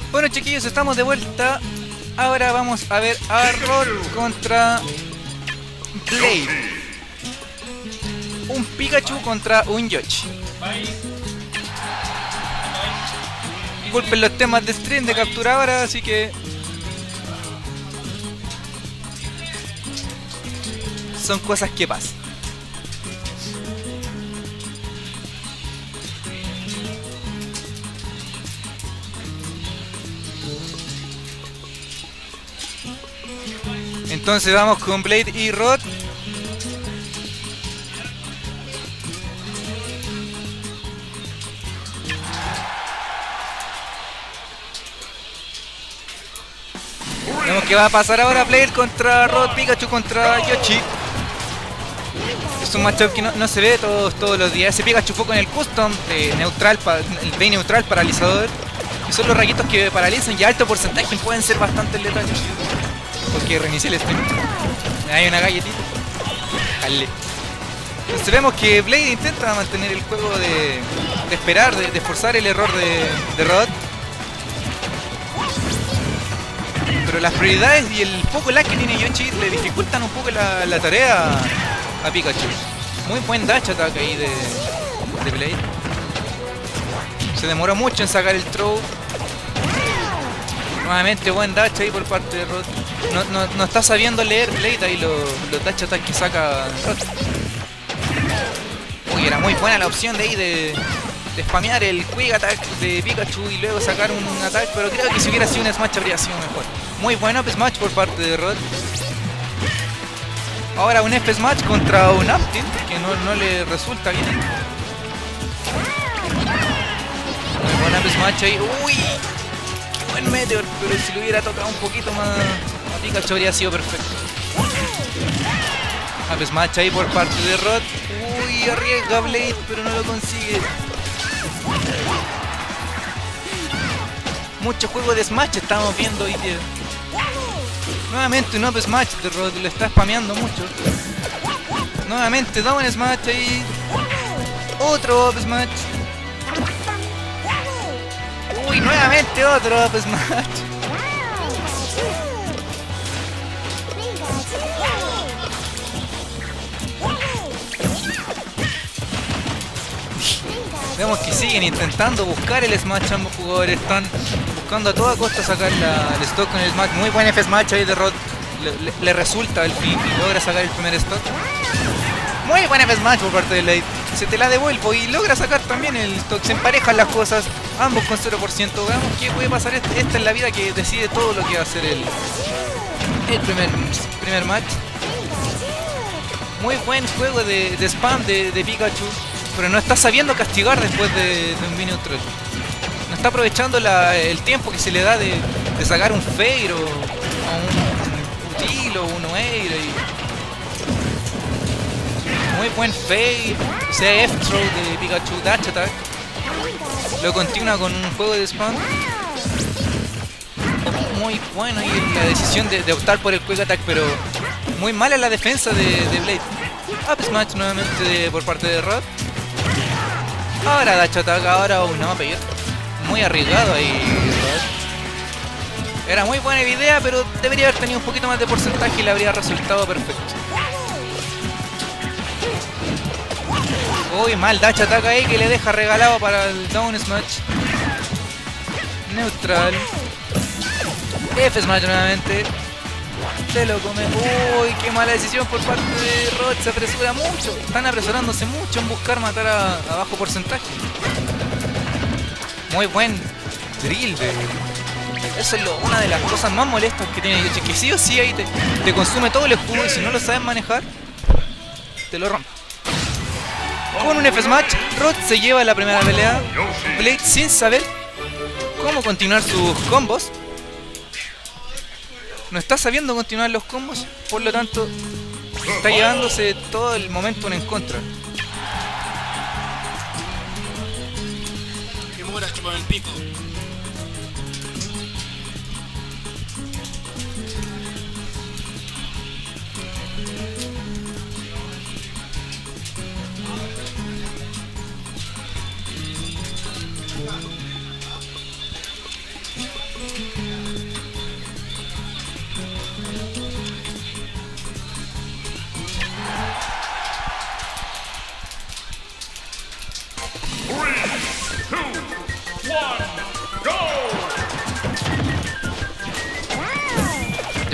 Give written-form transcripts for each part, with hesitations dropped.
Bueno, chiquillos, estamos de vuelta. Ahora vamos a ver a Rod contra Blade. Un Pikachu contra un Yoshi. Disculpen los temas de stream de capturadora, así que son cosas que pasan. Entonces vamos con Blade y Rod. Vemos que va a pasar ahora Blade contra Rod, Pikachu contra Yoshi. Es un matchup que no se ve todos los días. Ese Pikachu fue con el custom neutral, el Bane neutral paralizador. Y son los rayitos que paralizan y a alto porcentaje pueden ser bastante letales. Porque reinicié el stream. Hay una galletita. Dale. Entonces vemos que Blade intenta mantener el juego de esperar, de forzar el error de Rod. Pero las prioridades y el poco lag que tiene Yoshi le dificultan un poco la tarea a Pikachu. Muy buen dash attack ahí de Blade. Se demoró mucho en sacar el throw. Nuevamente buen dash ahí por parte de Rod. No está sabiendo leer Blade ahí los dash attacks que saca Rod. Uy, era muy buena la opción de ahí de spamear el Quick Attack de Pikachu y luego sacar un ataque, pero creo que si hubiera sido un Smash habría sido mejor. Muy buen Up Smash por parte de Rod. Ahora un F Smash contra un Up Tilt que no le resulta bien. Muy buen Up Smash ahí. Uy, qué buen Meteor, pero si lo hubiera tocado un poquito más a Pikachu habría sido perfecto. Up Smash ahí por parte de Rod. Uy, arriesga Blade, pero no lo consigue. Mucho juego de Smash estamos viendo hoy día. Nuevamente un Up Smash de Rod, lo está spameando mucho. Nuevamente Down Smash ahí. Otro Up Smash. Uy, nuevamente otro Up Smash. Vemos que siguen intentando buscar el Smash, ambos jugadores están buscando a toda costa sacar el stock con el Smash. Muy buen F Smash ahí de Rod, le resulta el fin y logra sacar el primer stock. Muy buen F Smash por parte de Blade, se te la devuelvo y logra sacar también el stock. Se emparejan las cosas, ambos con 0%. Veamos qué puede pasar. Esta es la vida que decide todo lo que va a hacer el primer match. Muy buen juego de spam de Pikachu, pero no está sabiendo castigar después de un Bane neutral. No está aprovechando el tiempo que se le da de sacar un Fair o un Util o un Oeira. Muy buen Fair, o sea, F-Throw de Pikachu, Dash Attack. Lo continúa con un juego de spam. Muy bueno y la decisión de optar por el Quick Attack, pero muy mala la defensa de Blade. Up Smash nuevamente por parte de Rod. Ahora Dash Attack, ahora un Up Air. Muy arriesgado ahí Rod. Era muy buena idea, pero debería haber tenido un poquito más de porcentaje y le habría resultado perfecto. Uy, mal Dash Attack ahí que le deja regalado para el Down Smash. Neutral. F Smash nuevamente. Se lo come. Uy, qué mala decisión por parte de Rod. Se apresura mucho. Están apresurándose mucho en buscar matar a bajo porcentaje. Muy buen drill de... Eso es una de las cosas más molestas que tiene Yoshi, que sí o sí ahí te consume todo el escudo y si no lo sabes manejar, te lo rompe. Con un F Smash, Rod se lleva la primera pelea. Blade sin saber cómo continuar sus combos. No está sabiendo continuar los combos, por lo tanto está llevándose todo el momentum en contra. Que mueras que por el pico.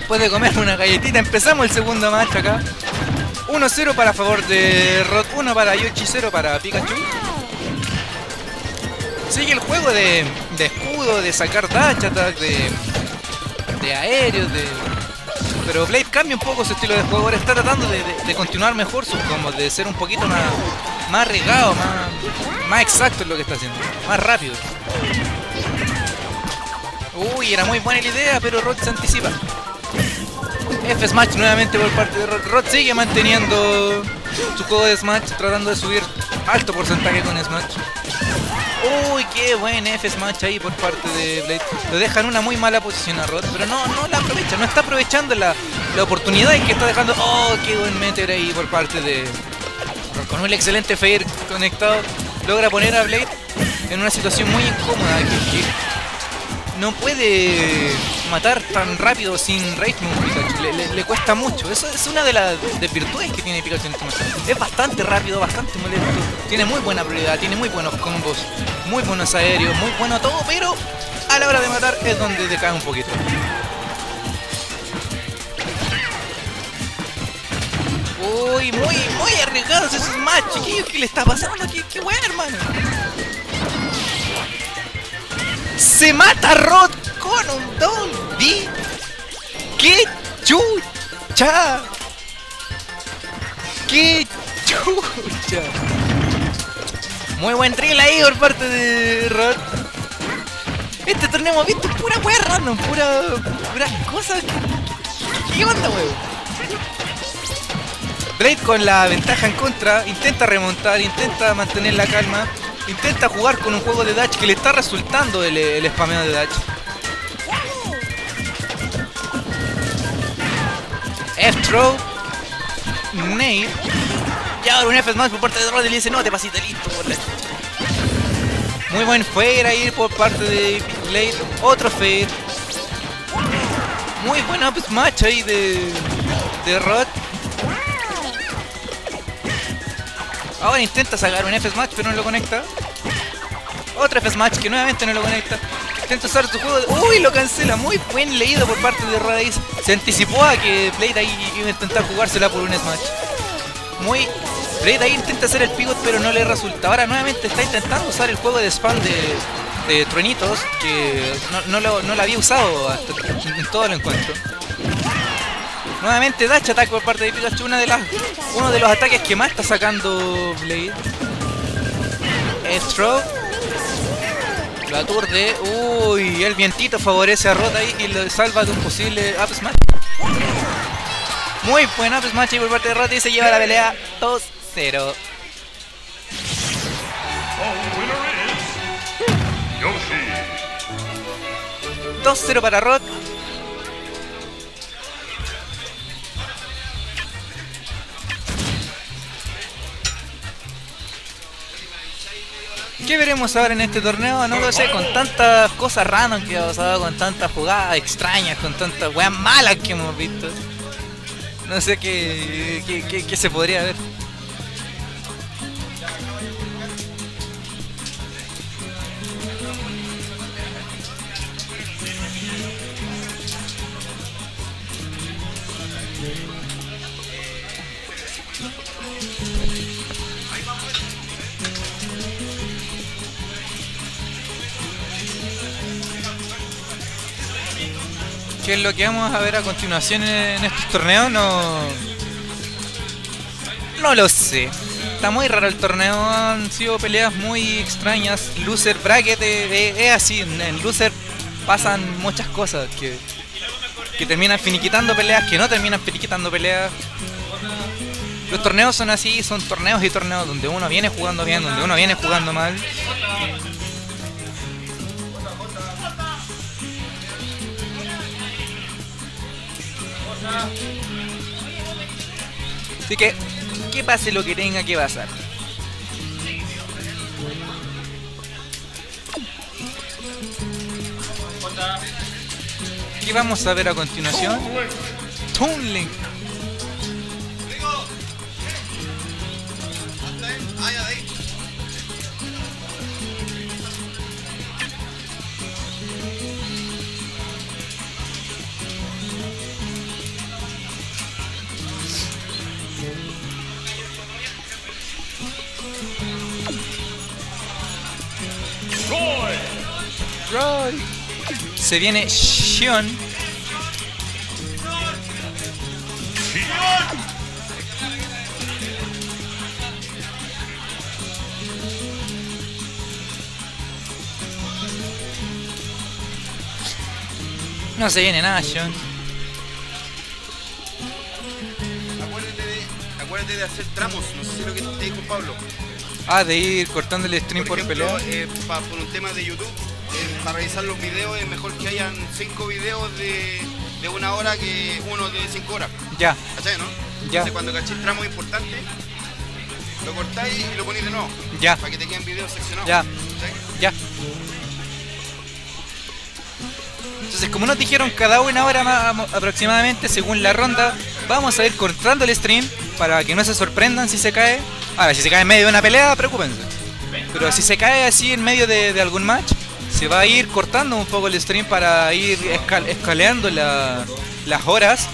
después de comer una galletita, empezamos el segundo match acá. 1-0 para favor de Rod, 1 para Yoshi, 0 para Pikachu. Sigue el juego de escudo, de sacar dash attack, de aéreos, pero Blade cambia un poco su estilo de juego. Ahora está tratando de continuar mejor sus combos, de ser un poquito más arriesgado, más exacto en lo que está haciendo, más rápido. Uy, era muy buena la idea, pero Rod se anticipa. F-Smash nuevamente por parte de Rod. Rod sigue manteniendo su juego de Smash, tratando de subir alto porcentaje con Smash. Uy, qué buen F-Smash ahí por parte de Blade. Lo deja en una muy mala posición a Rod, pero no la aprovecha, no está aprovechando la oportunidad que está dejando. Oh, qué buen meter ahí por parte de Rod. Con un excelente Fair conectado, logra poner a Blade en una situación muy incómoda que no puede matar tan rápido sin Rage Move. Pikachu le cuesta mucho. Eso es una de las virtudes que tiene Pikachu en este momento. Es bastante rápido, bastante molesto. Tiene muy buena prioridad, tiene muy buenos combos, muy buenos aéreos, muy bueno todo, pero a la hora de matar es donde decae un poquito. Uy, muy arriesgados esos match, chiquillos. ¿Qué le está pasando? ¿Qué weá, hermano? Se mata Rod con un Down B. ¡Qué chucha! ¡Qué chucha! Muy buen drill ahí por parte de Rod. Este torneo hemos visto pura wea random, puras cosas. ¿Qué onda, weón? Blade con la ventaja en contra, intenta remontar, intenta mantener la calma. Intenta jugar con un juego de dash que le está resultando el spameo de dash. F-throw. Nade. Y ahora un F-smash por parte de Rod y le dice: no, te pasiste listo por la... Muy buen fair ahí por parte de Blade. Otro fair. Muy buen up smash ahí de Rod. Ahora intenta sacar un F-Smash pero no lo conecta. Otro F-Smash que nuevamente no lo conecta. Intenta usar su juego de... ¡Uy! Lo cancela. Muy buen leído por parte de Rod. Se anticipó a que Blade ahí iba a intentar jugársela por un Smash. Blade ahí intenta hacer el pivot pero no le resulta. Ahora nuevamente está intentando usar el juego de spam de truenitos que no lo había usado hasta en todo el encuentro. Nuevamente dash attack por parte de Pikachu, uno de los ataques que más está sacando Blade. Throw. Lo aturde. Uy, el vientito favorece a Rod ahí y lo salva de un posible up smash. Muy buen up smash ahí por parte de Rod y se lleva la pelea 2-0. 2-0 para Rod. ¿Qué veremos ahora en este torneo? No lo sé, con tantas cosas random que ha pasado, con tantas jugadas extrañas, con tantas weas malas que hemos visto. No sé qué se podría ver. ¿Qué es lo que vamos a ver a continuación en estos torneos? No lo sé. Está muy raro el torneo. Han sido peleas muy extrañas. Loser bracket es así. En Loser pasan muchas cosas que terminan finiquitando peleas, que no terminan finiquitando peleas. Los torneos son así, son torneos y torneos donde uno viene jugando bien, donde uno viene jugando mal. Así que pase lo que tenga que pasar. ¿Qué vamos a ver a continuación? Toon Link. cry. Se viene Xion. No se viene nada, Xion. Acuérdate de hacer tramos, no sé si es lo que te dijo Pablo. Ah, de ir cortando el stream por ejemplo, pelea. Por un tema de YouTube, para revisar los videos es mejor que hayan 5 videos de 1 hora que uno de 5 horas. Ya. ¿Cachai, no? Ya. Entonces cuando cachéis tramos importantes, lo cortáis y lo ponéis de nuevo. Ya. Para que te queden videos seccionados. Ya. ¿Cachai? Ya. Entonces, como nos dijeron cada 1 hora más aproximadamente, según la ronda, vamos a ir cortando el stream para que no se sorprendan si se cae. Ahora, si se cae en medio de una pelea, preocúpense. Pero si se cae así en medio de algún match, se va a ir cortando un poco el stream para ir escaleando las horas.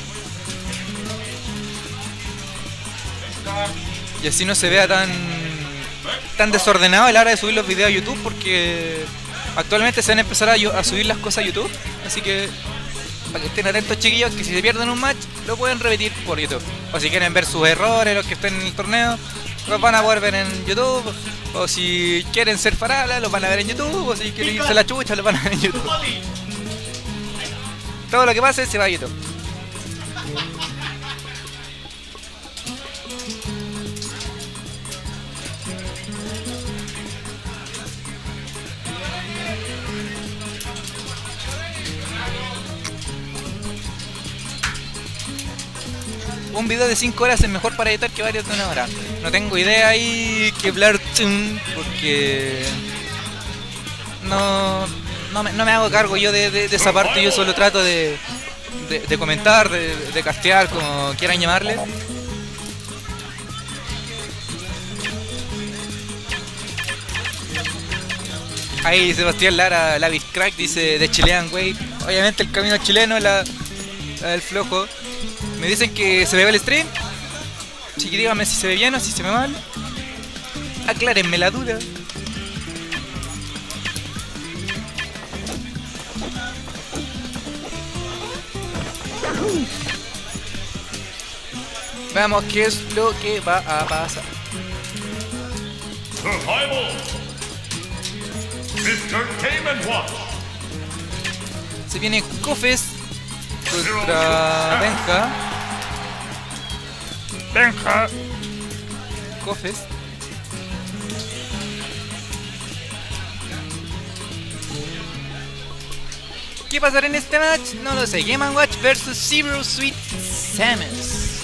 Y así no se vea tan desordenado a la hora de subir los videos a YouTube, porque actualmente se van a empezar a subir las cosas a YouTube. Así que para que estén atentos, chiquillos, que si se pierden un match lo pueden repetir por YouTube. O si quieren ver sus errores, los que estén en el torneo, los van a poder ver en YouTube. O si quieren ser farala, los van a ver en YouTube. O si quieren irse a la chucha, los van a ver en YouTube. Todo lo que pase se va a YouTube. Un video de 5 horas es mejor para editar que varios de 1 hora. No tengo idea ahí que hablar, porque no me hago cargo yo de esa parte. Yo solo trato de comentar, de castear, como quieran llamarle. Ahí Sebastián Lara, Lavis Crack, dice de Chilean Way. Obviamente el camino chileno, la del flojo. Me dicen que se ve el stream. Chiqui, díganme si se ve bien o si se ve mal. Aclárenme la duda. Veamos qué es lo que va a pasar. Se viene Cofes contra Benja. Cofes. ¿Qué pasará en este match? No lo sé. Game & Watch vs Zero Suit Samus.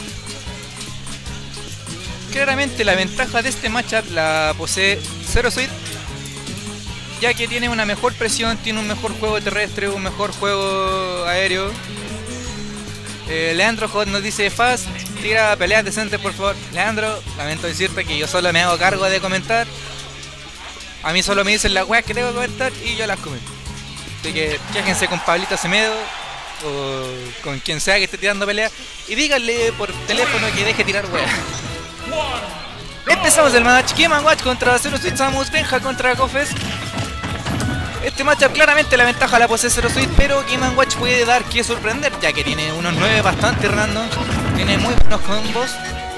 Claramente la ventaja de este matchup la posee Zero Suit, ya que tiene una mejor presión, tiene un mejor juego terrestre, un mejor juego aéreo. Leandro Hot nos dice: Fast, tira peleas decentes por favor. Leandro, lamento decirte que yo solo me hago cargo de comentar. A mí solo me dicen las weas que tengo que comentar y yo las comento. Así que quéjense con Pablito Acevedo o con quien sea que esté tirando peleas y díganle por teléfono que deje tirar weas. Empezamos el match. Game & Watch contra Zero Suit Samus, Benja contra Cofes. Este matchup claramente la ventaja la posee Zero Suit, pero Game & Watch puede dar que sorprender, ya que tiene unos 9 bastante random, tiene muy buenos combos.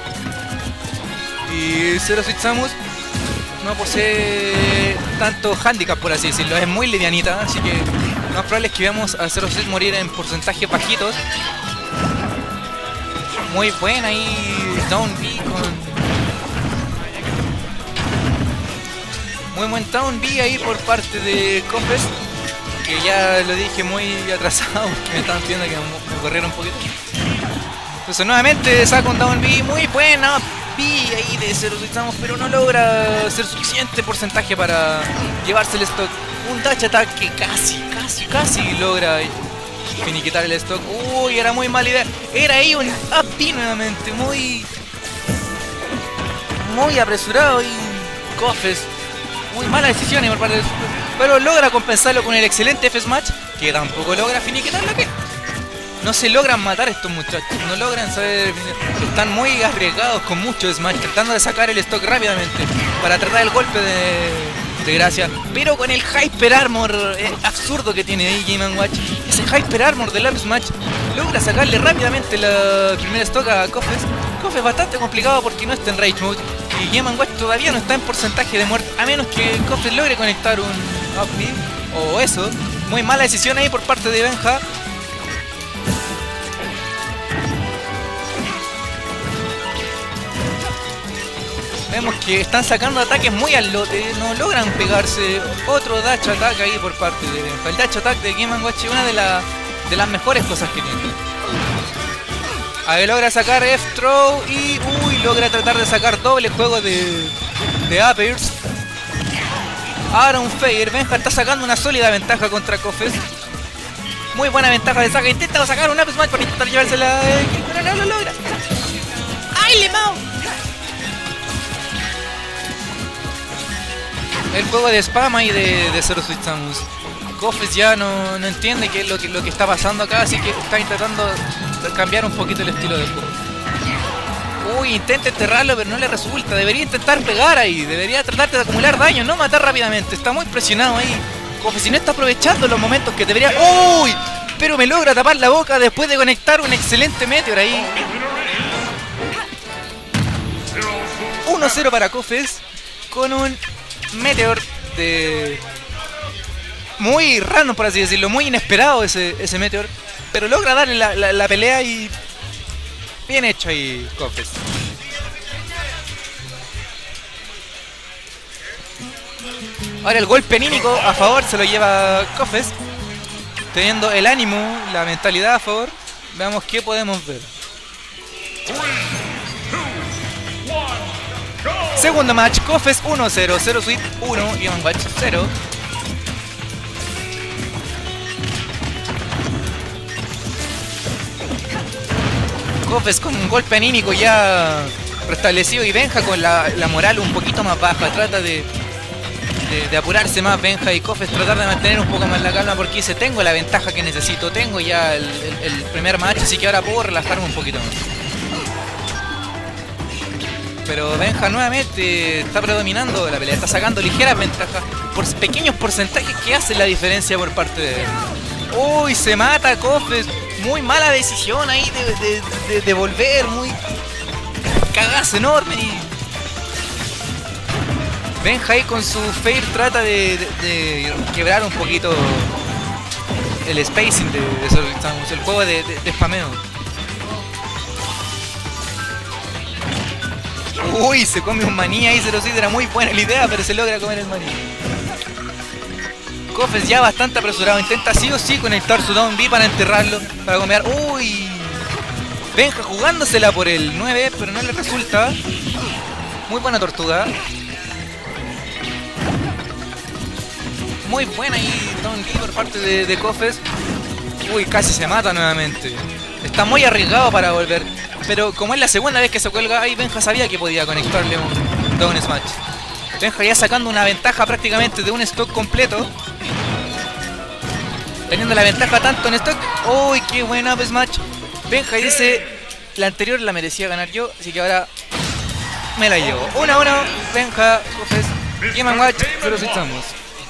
Y Zero Suit Samus no posee tanto handicap, por así decirlo, es muy livianita, así que lo más probable es que veamos a Zero Suit morir en porcentajes bajitos. Muy buena ahí Down B con... Muy buen Down B ahí por parte de Cofes, que ya lo dije muy atrasado, que me estaban pidiendo que me corriera un poquito. Entonces nuevamente saca un Down B, muy buena B ahí de Zero Suit Samus, pero no logra hacer suficiente porcentaje para llevarse el stock. Un dash attack que casi logra finiquitar el stock. Uy, era muy mala idea. Era ahí un up B nuevamente, muy apresurado y Cofes. Muy malas decisiones por parte de... pero logra compensarlo con el excelente F-Smash, que tampoco logra finiquitar la que... No se logran matar estos muchachos, no logran saber... Están muy arriesgados con mucho Smash, tratando de sacar el stock rápidamente para tratar el golpe de de gracia, pero con el Hyper Armor absurdo que tiene ahí Game & Watch, ese Hyper Armor del Up Smash logra sacarle rápidamente la primera stock a Kofes. Kofes bastante complicado porque no está en Rage Mode y Game & Watch todavía no está en porcentaje de muerte, a menos que Kofes logre conectar un Up B o eso. Muy mala decisión ahí por parte de Benja. Vemos que están sacando ataques muy al lote, no logran pegarse. Otro dash attack ahí por parte de Benja. El dash attack de Game & Watch es una de las mejores cosas que tiene. Ahí logra sacar F-Throw y logra tratar de sacar doble juego de Uppers. Ahora un Fair. Benja está sacando una sólida ventaja contra Kofes. Muy buena ventaja de saca. Intenta sacar un Up Smash para intentar llevársela, pero no lo logra. ¡Ay, Lemao! El juego de spam ahí de Zero Suit Samus. Kofes ya no entiende qué es lo que está pasando acá, así que está intentando cambiar un poquito el estilo del juego. Intenta enterrarlo, pero no le resulta. Debería intentar pegar ahí, debería tratar de acumular daño, no matar rápidamente. Está muy presionado ahí. Kofes no está aprovechando los momentos que debería. ¡Uy! Pero me logra tapar la boca después de conectar un excelente Meteor ahí. 1-0 para Kofes con un Meteor de... muy random, por así decirlo, muy inesperado ese Meteor, pero logra darle la pelea y bien hecho ahí Kofes. Ahora el golpe anímico a favor se lo lleva Kofes, teniendo el ánimo, la mentalidad a favor. Veamos qué podemos ver. Segundo match, Kofes 1-0, Zero Suit 1, Game & Watch 0. Kofes con un golpe anímico ya restablecido y Benja con la moral un poquito más baja. Trata de apurarse más Benja y Kofes tratar de mantener un poco más la calma porque dice: tengo la ventaja que necesito, tengo ya el primer match, así que ahora puedo relajarme un poquito más. Pero Benja nuevamente está predominando la pelea, está sacando ligeras ventajas por pequeños porcentajes que hacen la diferencia por parte de él. ¡Uy! Se mata Kofes. Muy mala decisión ahí de volver, muy cagazo enorme. Y Benja ahí con su Fair trata de quebrar un poquito el spacing de el juego de spameo. Uy, se come un maní ahí, Zero Suit, era muy buena la idea, pero se logra comer el maní. Kofes ya bastante apresurado, intenta sí o sí conectar su down B para enterrarlo, para comer. Uy, Benja jugándosela por el 9, pero no le resulta. Muy buena tortuga. Muy buena ahí down B por parte de Kofes. Uy, casi se mata nuevamente. Está muy arriesgado para volver, pero como es la segunda vez que se cuelga, ahí Benja sabía que podía conectarle un down smash. Benja ya sacando una ventaja prácticamente de un stock completo, teniendo la ventaja tanto en stock. ¡Uy, qué buen up smash! Benja dice: la anterior la merecía ganar yo, así que ahora me la llevo. 1-1, Benja, Kofes, Game & Watch, pero estamos.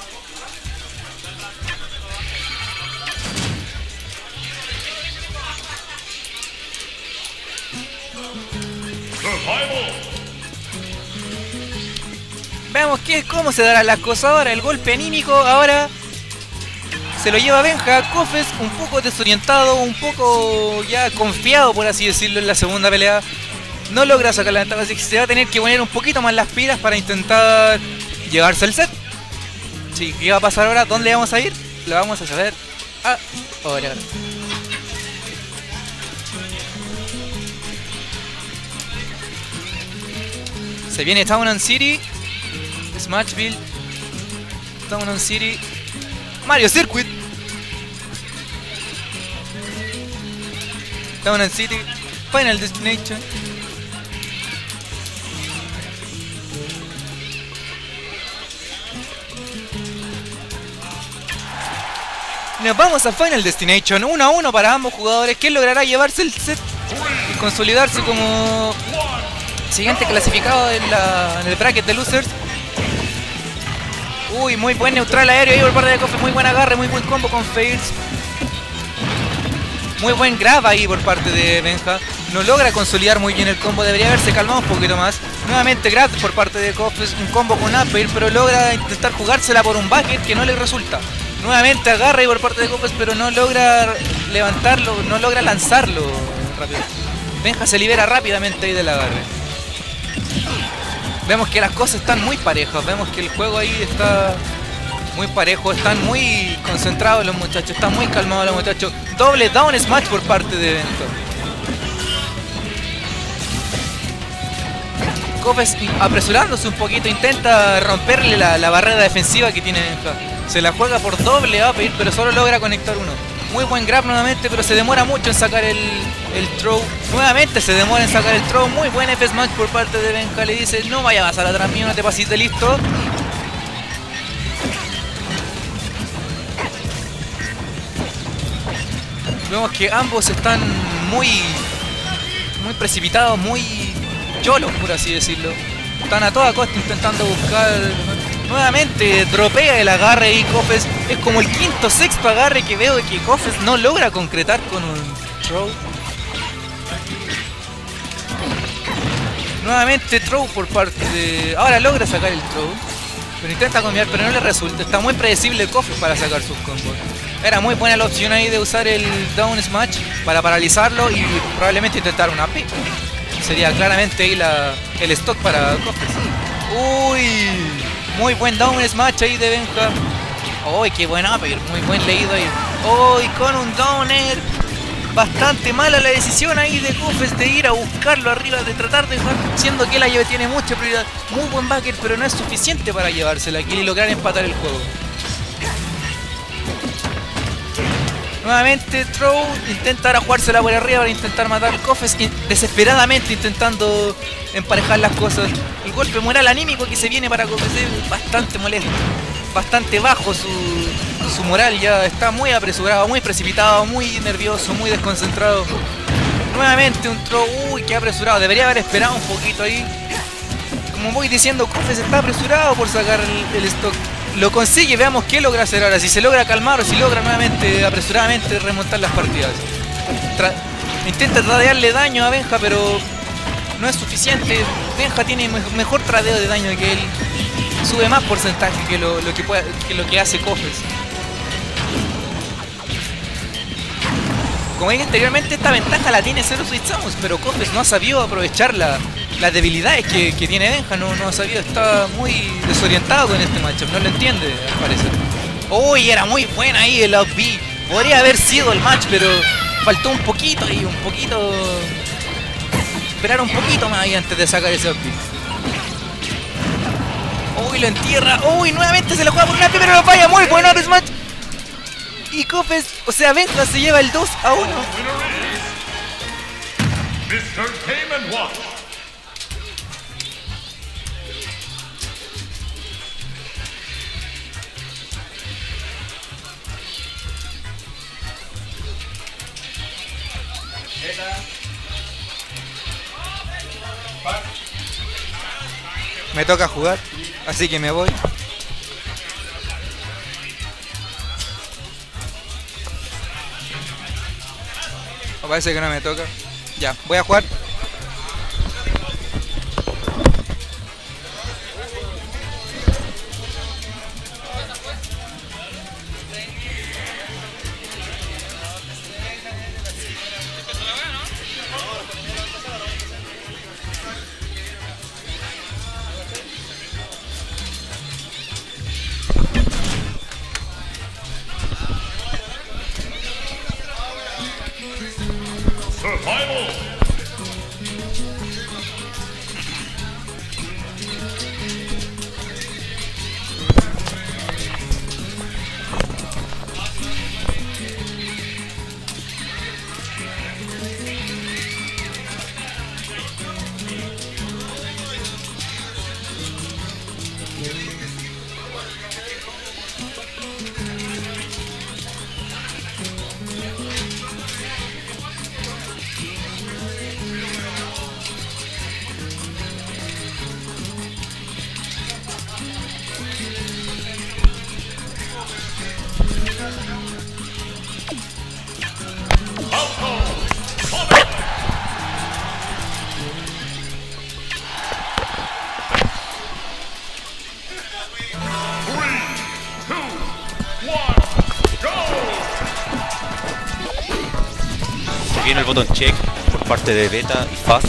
Veamos cómo se darán las cosas ahora. El golpe anímico ahora se lo lleva Benja. Kofes un poco desorientado, un poco ya confiado, por así decirlo, en la segunda pelea. No logra sacar la ventaja, así que se va a tener que poner un poquito más las pilas para intentar llevarse el set. Sí, ¿qué va a pasar ahora? ¿Dónde vamos a ir? Lo vamos a saber ahora. Se viene Town & City, Smashville, Town & City, Mario Circuit, Town & City, Final Destination. Nos vamos a Final Destination, 1-1 para ambos jugadores. ¿Quién logrará llevarse el set y consolidarse como siguiente clasificado en el bracket de losers? Uy, muy buen neutral aéreo ahí por parte de Koffes. Muy buen agarre, muy buen combo con Fails. Muy buen grab ahí por parte de Benja. No logra consolidar muy bien el combo. Debería haberse calmado un poquito más. Nuevamente grab por parte de Koffes. Un combo con up air, pero logra intentar jugársela por un backer que no le resulta. Nuevamente agarra ahí por parte de Koffes, pero no logra levantarlo, no logra lanzarlo rápido. Benja se libera rápidamente ahí del agarre. Vemos que las cosas están muy parejas. Vemos que el juego ahí está muy parejo. Están muy concentrados los muchachos. Están muy calmados los muchachos. Doble down smash por parte de Benja. Koffes apresurándose un poquito. Intenta romperle la barrera defensiva que tiene Benja. Se la juega por doble up air, pero solo logra conectar uno. Muy buen grab nuevamente, pero se demora mucho en sacar el throw. Nuevamente se demora en sacar el throw. Muy buen F-Smash por parte de Benja. Le dice, no vaya a pasar atrás mío, no te pases, listo. Vemos que ambos están muy precipitados, muy cholos, por así decirlo. Están a toda costa intentando buscar... Nuevamente dropea el agarre y Koffes. Es como el quinto, sexto agarre que veo que Koffes no logra concretar con un throw. Nuevamente throw por parte de... Ahora logra sacar el throw, pero intenta cambiar, pero no le resulta. Está muy predecible Koffes para sacar sus combos. Era muy buena la opción ahí de usar el down smash para paralizarlo y probablemente intentar una AP. Sería claramente ahí el stock para Koffes. Uy, muy buen down smash ahí de Benja. Uy, qué buen upper, muy buen leído ahí. Uy, con un down air. Bastante mala la decisión ahí de Koffes de ir a buscarlo arriba, de tratar de jugar, siendo que la llave tiene mucha prioridad. Muy buen backer, pero no es suficiente para llevársela aquí y lograr empatar el juego. Nuevamente throw, intenta ahora jugársela por arriba para intentar matar a Koffes, desesperadamente intentando emparejar las cosas. El golpe moral anímico que se viene para Koffes es bastante molesto, bastante bajo su moral, ya está muy apresurado, muy precipitado, muy nervioso, muy desconcentrado. Nuevamente un throw, uy, qué apresurado, debería haber esperado un poquito ahí. Como voy diciendo, Koffes está apresurado por sacar el stock. Lo consigue, veamos qué logra hacer ahora, si se logra calmar o si logra nuevamente, apresuradamente, remontar las partidas. Intenta tradearle daño a Benja, pero no es suficiente. Benja tiene mejor tradeo de daño que él. Sube más porcentaje que lo que hace Koffes. Como dije anteriormente, esta ventaja la tiene Zero Suit Samus, pero Koffes no ha sabido aprovechar las debilidades que tiene Benja, no ha sabido, está muy desorientado con este matchup, no lo entiende al parecer. Uy, era muy buena ahí el up B, podría haber sido el match, pero faltó un poquito ahí, esperar un poquito más ahí antes de sacar ese up B. Uy, lo entierra, uy, nuevamente se la juega por una P, pero lo falla, muy bueno up smash. Y Koffes, o sea, Benja se lleva el 2-1. Me toca jugar, así que me voy. Parece que no me toca. Ya, voy a jugar. Viene el botón check por parte de Beta y Faz.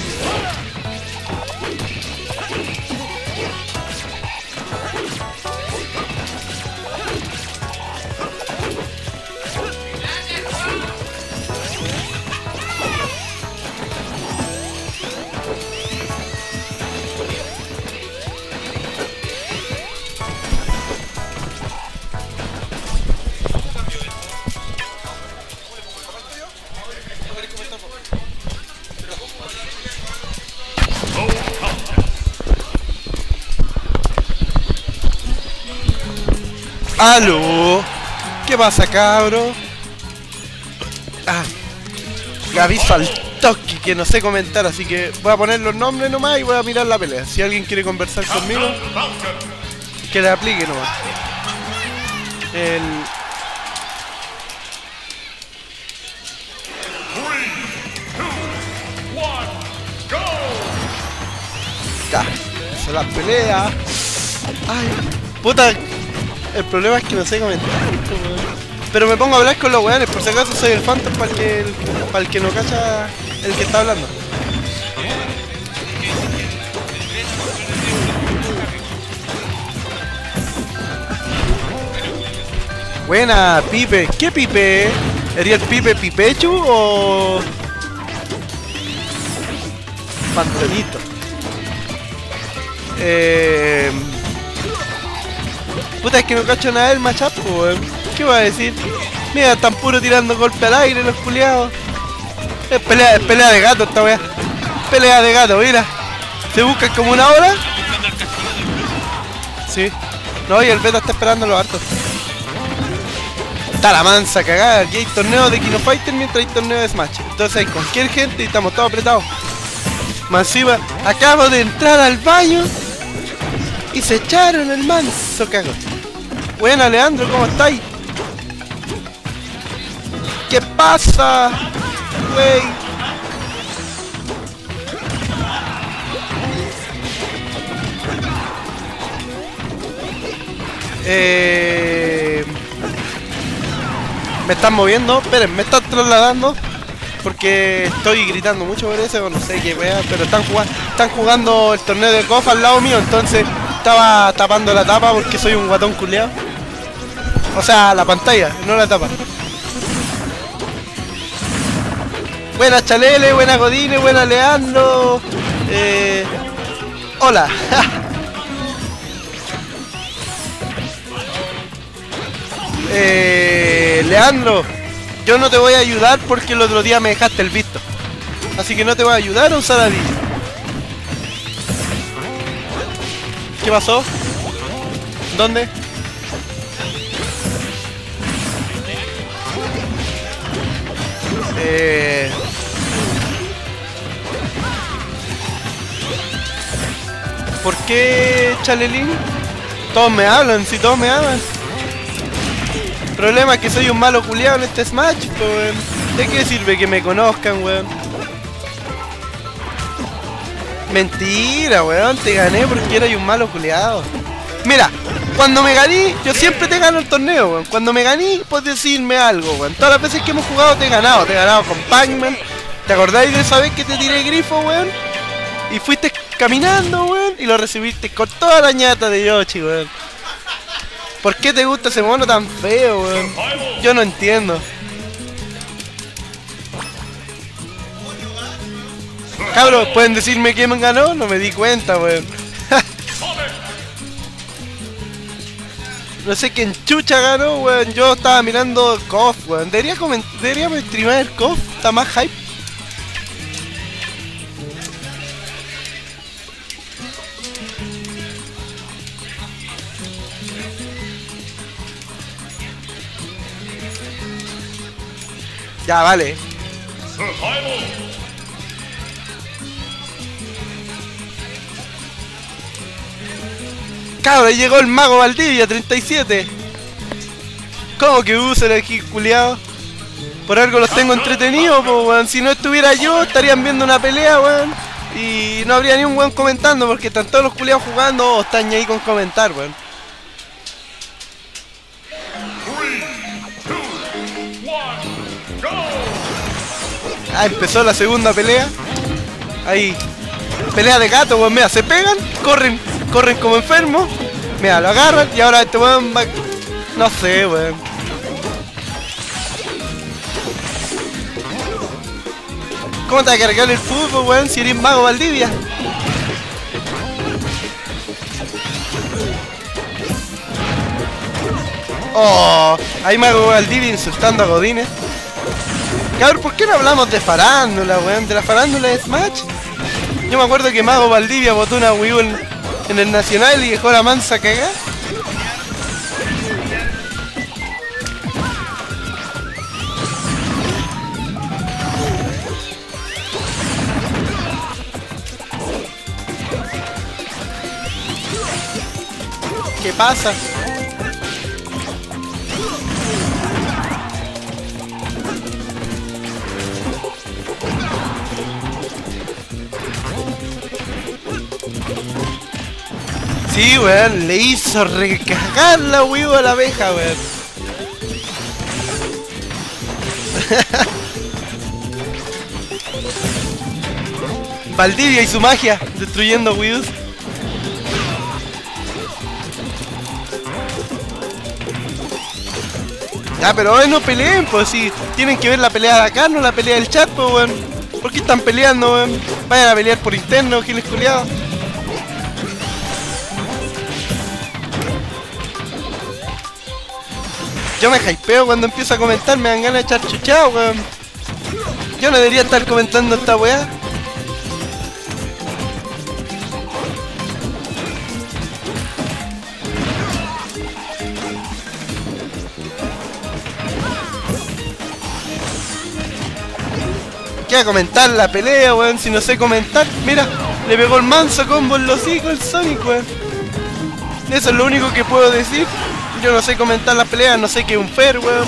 ¡Aló! ¿Qué pasa, cabro? Ah, aviso al toque que no sé comentar, así que voy a poner los nombres nomás y voy a mirar la pelea. Si alguien quiere conversar conmigo, que le aplique nomás. Ya, se la pelea. Ay, puta. El problema es que no sé comentar, pero me pongo a hablar con los weones, por si acaso soy el Phantom para el que no cacha el que está hablando. Buena, Pipe. ¿Qué Pipe? ¿Sería el Pipe Pipechu o Pantonito? Puta, es que no cacho nada del matchup, weón. ¿Qué va a decir? Mira, están puro tirando golpe al aire los culiados. Es pelea de gato esta weá. Pelea de gato, mira. Se buscan como una hora. Sí. No, y el Beta está esperando los hartos. Está la mansa cagada. Aquí hay torneos de Kino Fighter mientras hay torneos de Smash. Entonces hay cualquier gente y estamos todos apretados. Masiva, acabo de entrar al baño y se echaron el manso cago. Buena, Leandro, ¿cómo estáis? ¿Qué pasa, wey? Me están moviendo, esperen, me están trasladando porque estoy gritando mucho por eso, no sé qué wea, pero están jugando el torneo de golf al lado mío, entonces estaba tapando la tapa porque soy un guatón culeado. O sea, la pantalla, no la tapa. Buena Chalele, buena Godine, buena Leandro. Hola. Leandro, yo no te voy a ayudar porque el otro día me dejaste el visto. Así que no te voy a ayudar a usar a Digi. ¿Qué pasó? ¿Dónde? ¿Por qué, Chalelín? Todos me hablan, si todos me hablan. El problema es que soy un malo culiado en este Smash, pues, weón. ¿De qué sirve que me conozcan, weón? Mentira, weón, te gané porque eras un malo culiado. Mira, cuando me ganí, yo siempre te gano el torneo, weón. Cuando me ganí, puedes decirme algo, weón. Todas las veces que hemos jugado te he ganado con Pac-Man. ¿Te acordáis de esa vez que te tiré grifo, weón? Y fuiste caminando, weón, y lo recibiste con toda la ñata de Yoshi, weón. ¿Por qué te gusta ese mono tan feo, weón? Yo no entiendo. Cabros, ¿pueden decirme quién me ganó? No me di cuenta, weón. No sé quién chucha ganó, weón. Yo estaba mirando KOF, weón. Deberíamos streamar el KOF. Está más hype. Ya, vale. Cabra, llegó el mago Valdivia 37. ¿Cómo que usa el hit culiao? Por algo los tengo entretenidos, po, weón. Si no estuviera yo, estarían viendo una pelea, weón. Y no habría ni un weón comentando, porque están todos los culiados jugando o están ahí con comentar, weón. Ah, empezó la segunda pelea. Ahí. Pelea de gato, weón. Mira, se pegan, corren como enfermos. Mira, lo agarran y ahora este weón va... No sé, weón. ¿Cómo te va a cargar el fútbol, weón? Si eres Mago Valdivia. Oh, hay Mago Valdivia insultando a Godínez. Cabrón, ¿por qué no hablamos de farándula, weón? De la farándula de Smash. Yo me acuerdo que Mago Valdivia botó una Wii U en el Nacional y dejó la mansa cagada. ¿Qué pasa? Sí, weón, le hizo recagar la Wii U a la abeja, weón. Valdivia y su magia, destruyendo Wii U. Ya, pero hoy no peleen, pues si tienen que ver la pelea de acá, no la pelea del chat, pues, weón. ¿Por qué están peleando, weón? Vayan a pelear por interno, giles culiados. Yo me hypeo cuando empiezo a comentar, me dan ganas de echar chuchado, weón. Yo no debería estar comentando esta weá. ¿Qué va a comentar la pelea, weón? Si no sé comentar, mira, le pegó el manso combo en los hijos el Sonic, weón. Eso es lo único que puedo decir. Yo no sé comentar la pelea, no sé qué es un fair, weón.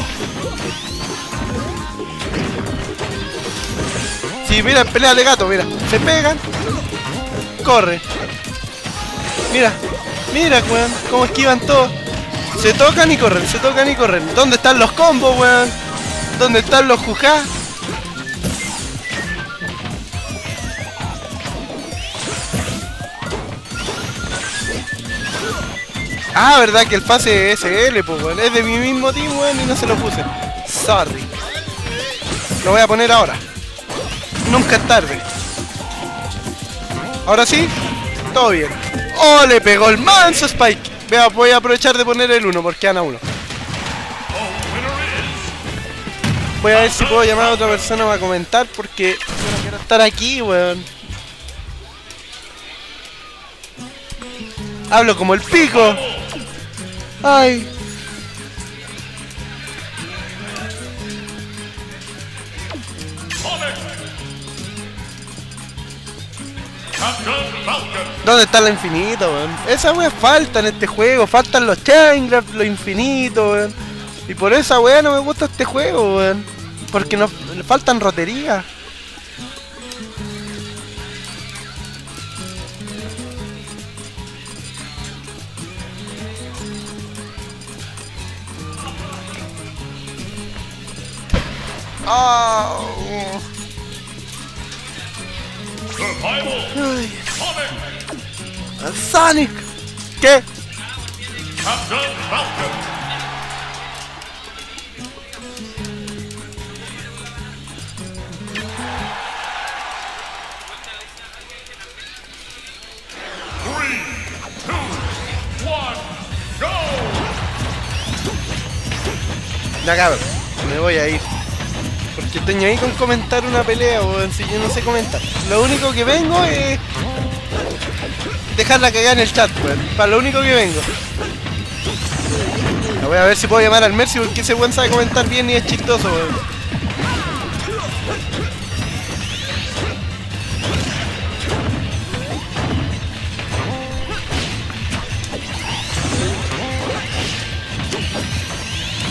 Sí, mira, pelea de gato, mira. Se pegan. Corre. Mira, mira, weón, cómo esquivan todos. Se tocan y corren, se tocan y corren. ¿Dónde están los combos, weón? ¿Dónde están los jujá? Ah, verdad que el pase es SL, pues, weón. Es de mi mismo team, weón, y no se lo puse. Sorry. Lo voy a poner ahora. Nunca es tarde. Ahora sí, todo bien. ¡Oh, le pegó el manso Spike! Vea, voy a aprovechar de poner el 1 porque gana 1. Voy a ver si puedo llamar a otra persona para comentar porque yo no quiero estar aquí, weón. Hablo como el pico. Ay. ¿Dónde está la infinita, weón? Esa wea falta en este juego. Faltan los chaingrafts, los infinitos, weón. Y por esa wea no me gusta este juego, weón. Porque nos faltan roterías. Oh. Ay. Sonic. ¿Qué? Ya, cabrón, me voy a ir. Porque estoy ahí con comentar una pelea, weón, si yo no sé comentar. Lo único que vengo es dejarla cagar en el chat, weón. Para lo único que vengo. La voy a ver si puedo llamar al Mercy porque ese weón sabe comentar bien y es chistoso, weón.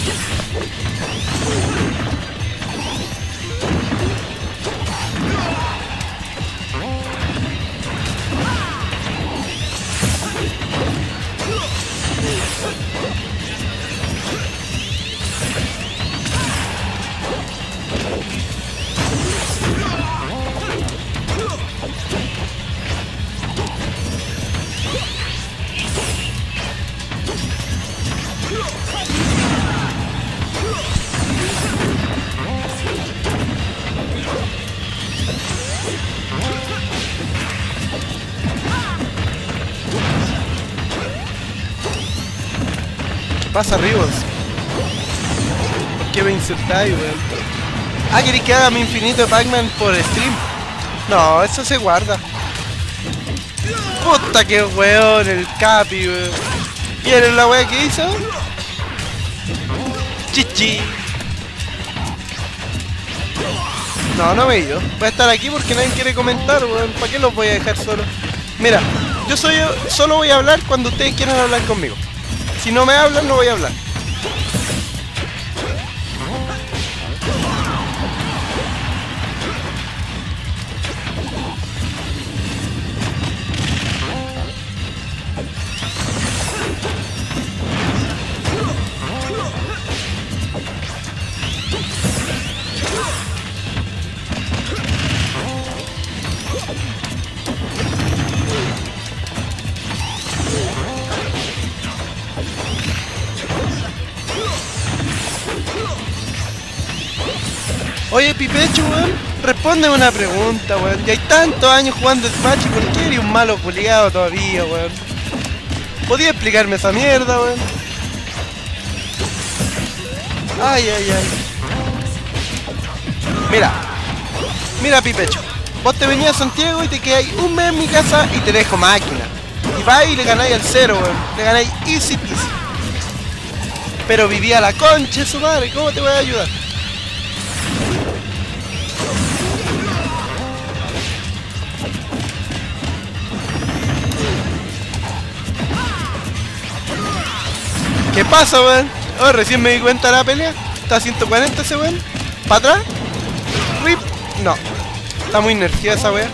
Pasa Rivos. ¿Por qué me insultáis, weón? Ah, ¿queréis que haga mi infinito de Pac-Man por stream? No, eso se guarda. Puta que weón, el Capi, weón. ¿Quieren la wea que hizo? Chichi. No, no me he ido. Voy a estar aquí porque nadie quiere comentar, weón. ¿Para qué los voy a dejar solos? Mira, yo solo voy a hablar cuando ustedes quieran hablar conmigo. Si no me hablan, no voy a hablar. Oye, Pipecho, weón, respóndeme una pregunta, weón. Ya hay tantos años jugando Smash, ¿por qué eres un malo culiado todavía, weón? ¿Podía explicarme esa mierda, weón? Ay, ay, ay. Mira, Pipecho. Vos te venías a Santiago y te quedáis un mes en mi casa y te dejo máquina. Y vais y le ganáis al cero, weón. Le ganáis easy peasy. Pero vivía la concha de su madre, ¿cómo te voy a ayudar? ¿Qué pasa, weón? Oh, recién me di cuenta de la pelea. Está a 140 ese weón. ¿Para atrás? ¿Rip? No. Está muy nerfeada esa weá.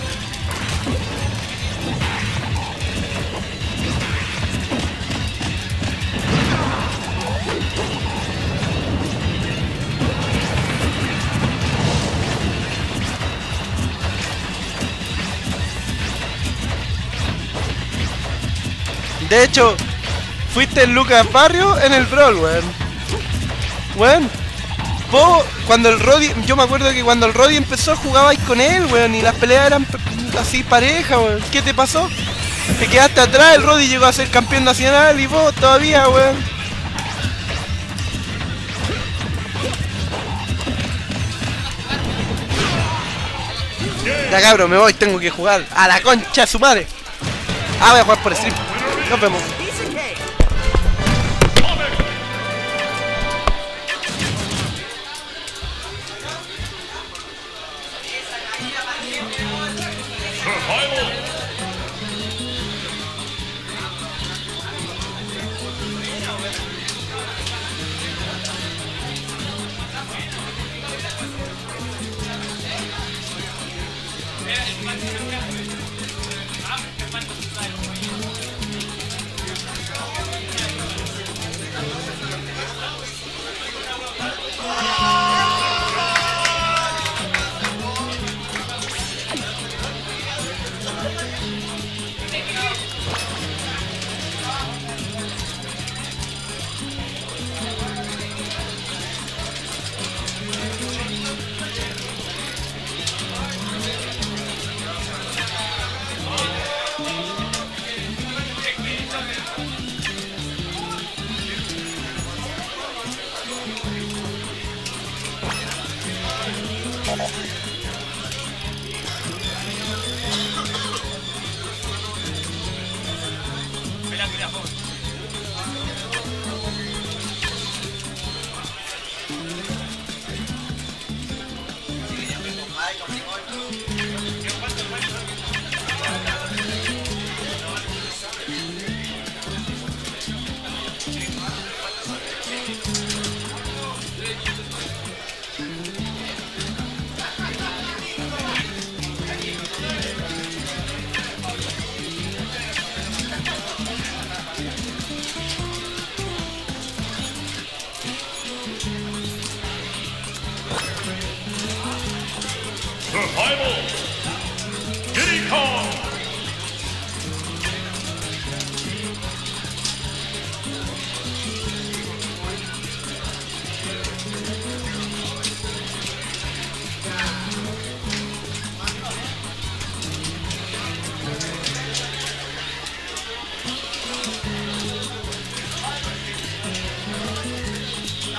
De hecho, fuiste el Lucas Barrio en el Brawl, weón. Weón, vos, cuando el Roddy, yo me acuerdo que cuando el Roddy empezó jugabais con él, weón, y las peleas eran así pareja, weón. ¿Qué te pasó? Te quedaste atrás, el Roddy llegó a ser campeón nacional y vos todavía, weón. Ya cabrón, me voy, tengo que jugar a la concha de su madre. Ah, voy a jugar por stream. Nos vemos.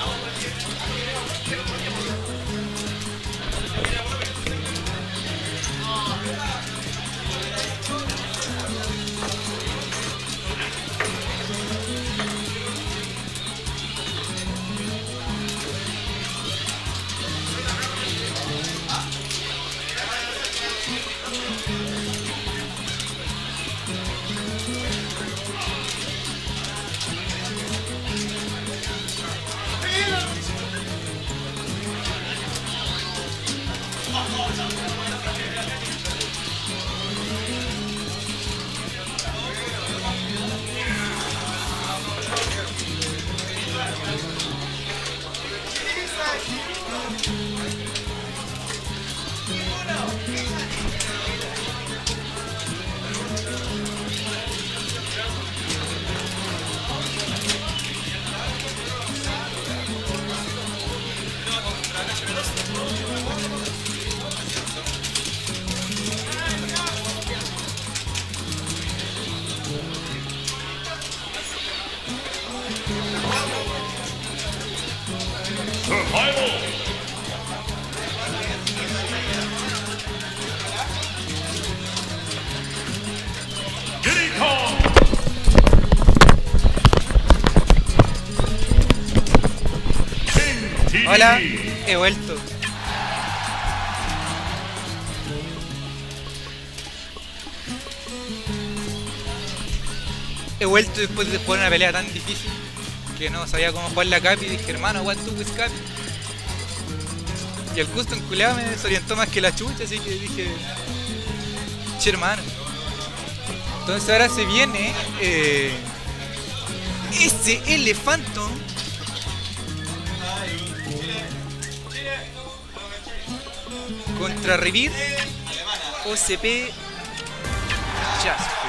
Hola, he vuelto. He vuelto después de jugar una pelea tan difícil que no sabía cómo jugar la Capi y dije, hermano, what to with Capi. Y el custom culeado me desorientó más que la chucha, así que dije, che hermano. Entonces ahora se viene SL Phantom contra Revit OCP Jasper.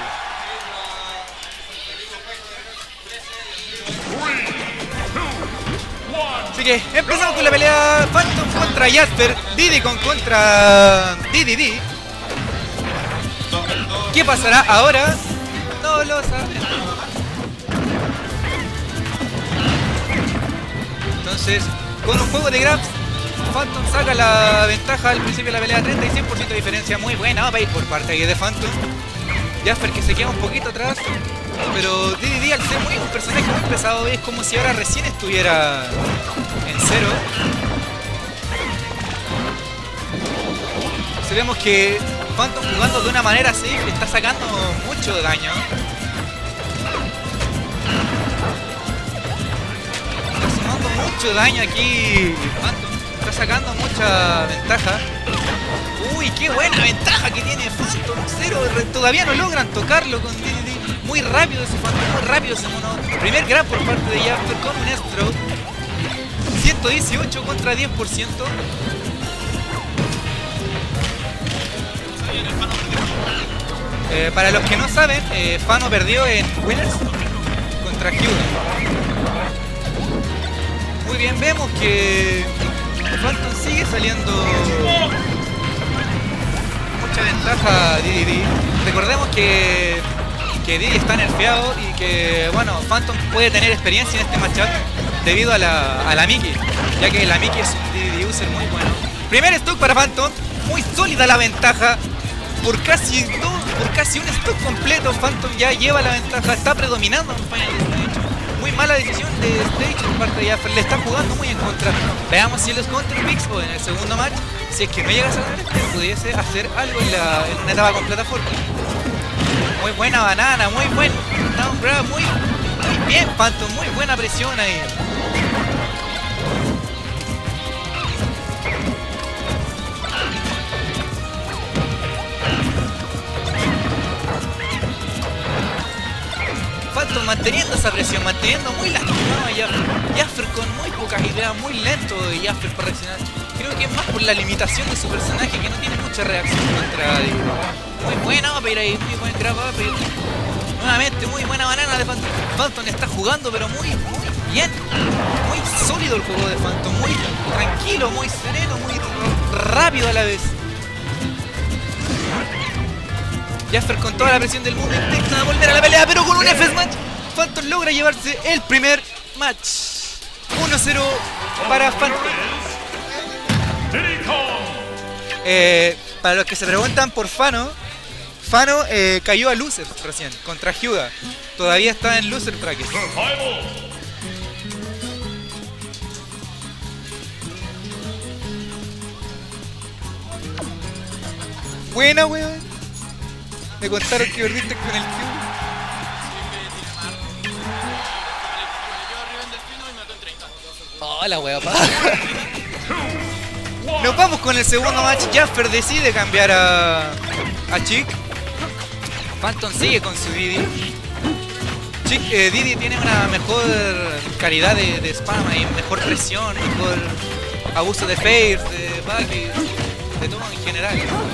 Así que empezamos con la pelea Phantom contra Jasper, Diddycon contra DDD. ¿Qué pasará ahora? No lo sabemos. Entonces, con un juego de grabs, Phantom saca la ventaja al principio de la pelea, 36% de diferencia, muy buena va a ir por parte de Phantom. Jasper que se queda un poquito atrás, pero DDD al ser un personaje muy pesado es como si ahora recién estuviera en cero. Si vemos que Phantom jugando de una manera safe le está sacando mucho daño. Está sumando mucho daño aquí Phantom. Está sacando mucha ventaja. Uy, qué buena ventaja que tiene Phantom. Cero, todavía no logran tocarlo con DDD. Muy rápido ese Phantom, muy rápido ese mono. Primer grab por parte de Jasper con un stroke. 118 contra 10%. Para los que no saben, Fano perdió en Winners contra Q. Muy bien, vemos que Phantom sigue saliendo mucha ventaja a DDD. Recordemos que Diddy está nerfeado y que, bueno, Phantom puede tener experiencia en este matchup debido a la Mickey, ya que la Mickey es un DDD user muy bueno. Primer stock para Phantom, muy sólida la ventaja. Por casi un stock completo, Phantom ya lleva la ventaja, está predominando en Final Stage. Muy mala decisión de Stage por parte de Jasper, le está jugando muy en contra. Veamos si en los counter picks o en el segundo match, si es que no llegas a ganar, pudiese hacer algo en una etapa con plataforma. Muy buena banana, muy buen down grab, muy bien Phantom, muy buena presión ahí. Phantom manteniendo esa presión, manteniendo muy lastimado a Jasper con muy pocas ideas, muy lento de Jasper para reaccionar. Creo que es más por la limitación de su personaje que no tiene mucha reacción contra Diddy. Muy buena va a pedir ahí, muy buen grab va a pedir. Nuevamente muy buena banana de Phantom. Phantom está jugando pero muy bien, muy sólido el juego de Phantom, muy tranquilo, muy sereno, muy rápido a la vez. Jasper con toda la presión del mundo intenta volver a la pelea, pero con un F-Smash Phantom logra llevarse el primer match. 1-0 para Phantom. Para los que se preguntan por Fano, Fano cayó a Loser recién, contra Hyuga. Todavía está en Loser Bracket. Buena, weón. Me contaron que perdiste con el Q. Hola, weón. Nos vamos con el segundo match. Jasper decide cambiar a Chick. Phantom sigue con su Didi. Didi tiene una mejor calidad de spam y mejor presión, mejor abuso de fair, de back, de todo en general.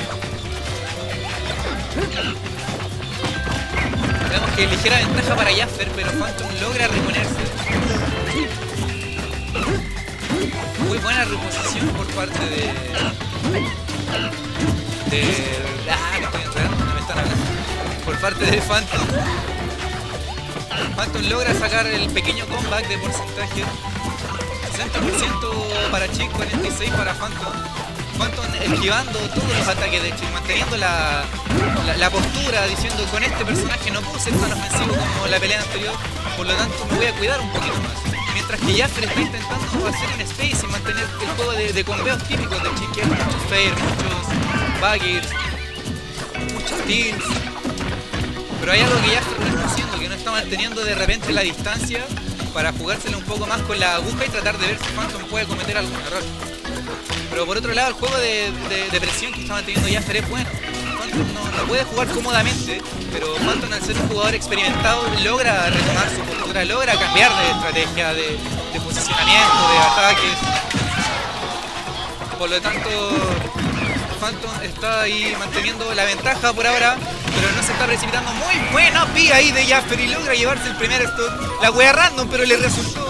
Vemos que ligera ventaja para Jasper, pero Phantom logra reponerse. Muy buena reposición por parte de... me estoy enredando, no me están hablando. Por parte de Phantom. Phantom logra sacar el pequeño comeback de porcentaje. 60% para Chick, 46% para Phantom. Phantom esquivando todos los ataques de Chick, manteniendo la postura, diciendo con este personaje no puedo ser tan ofensivo como la pelea anterior, por lo tanto me voy a cuidar un poquito más. Mientras que Jasper está intentando hacer un space y mantener el juego de combeos típicos de Chick, que es muchos fair, muchos baggers, muchos steals. Pero hay algo que Jasper no está haciendo, que no está manteniendo de repente la distancia para jugársela un poco más con la aguja y tratar de ver si Phantom puede cometer algún error. Pero por otro lado, el juego de presión que está manteniendo Jasper es bueno. Phantom no puede jugar cómodamente, pero Phantom, al ser un jugador experimentado, logra retomar su postura, logra cambiar de estrategia, de posicionamiento, de ataques. Por lo tanto, Phantom está ahí manteniendo la ventaja por ahora, pero no se está precipitando. Muy buena pía ahí de Jasper y logra llevarse el primer stock. La wea random, pero le resultó.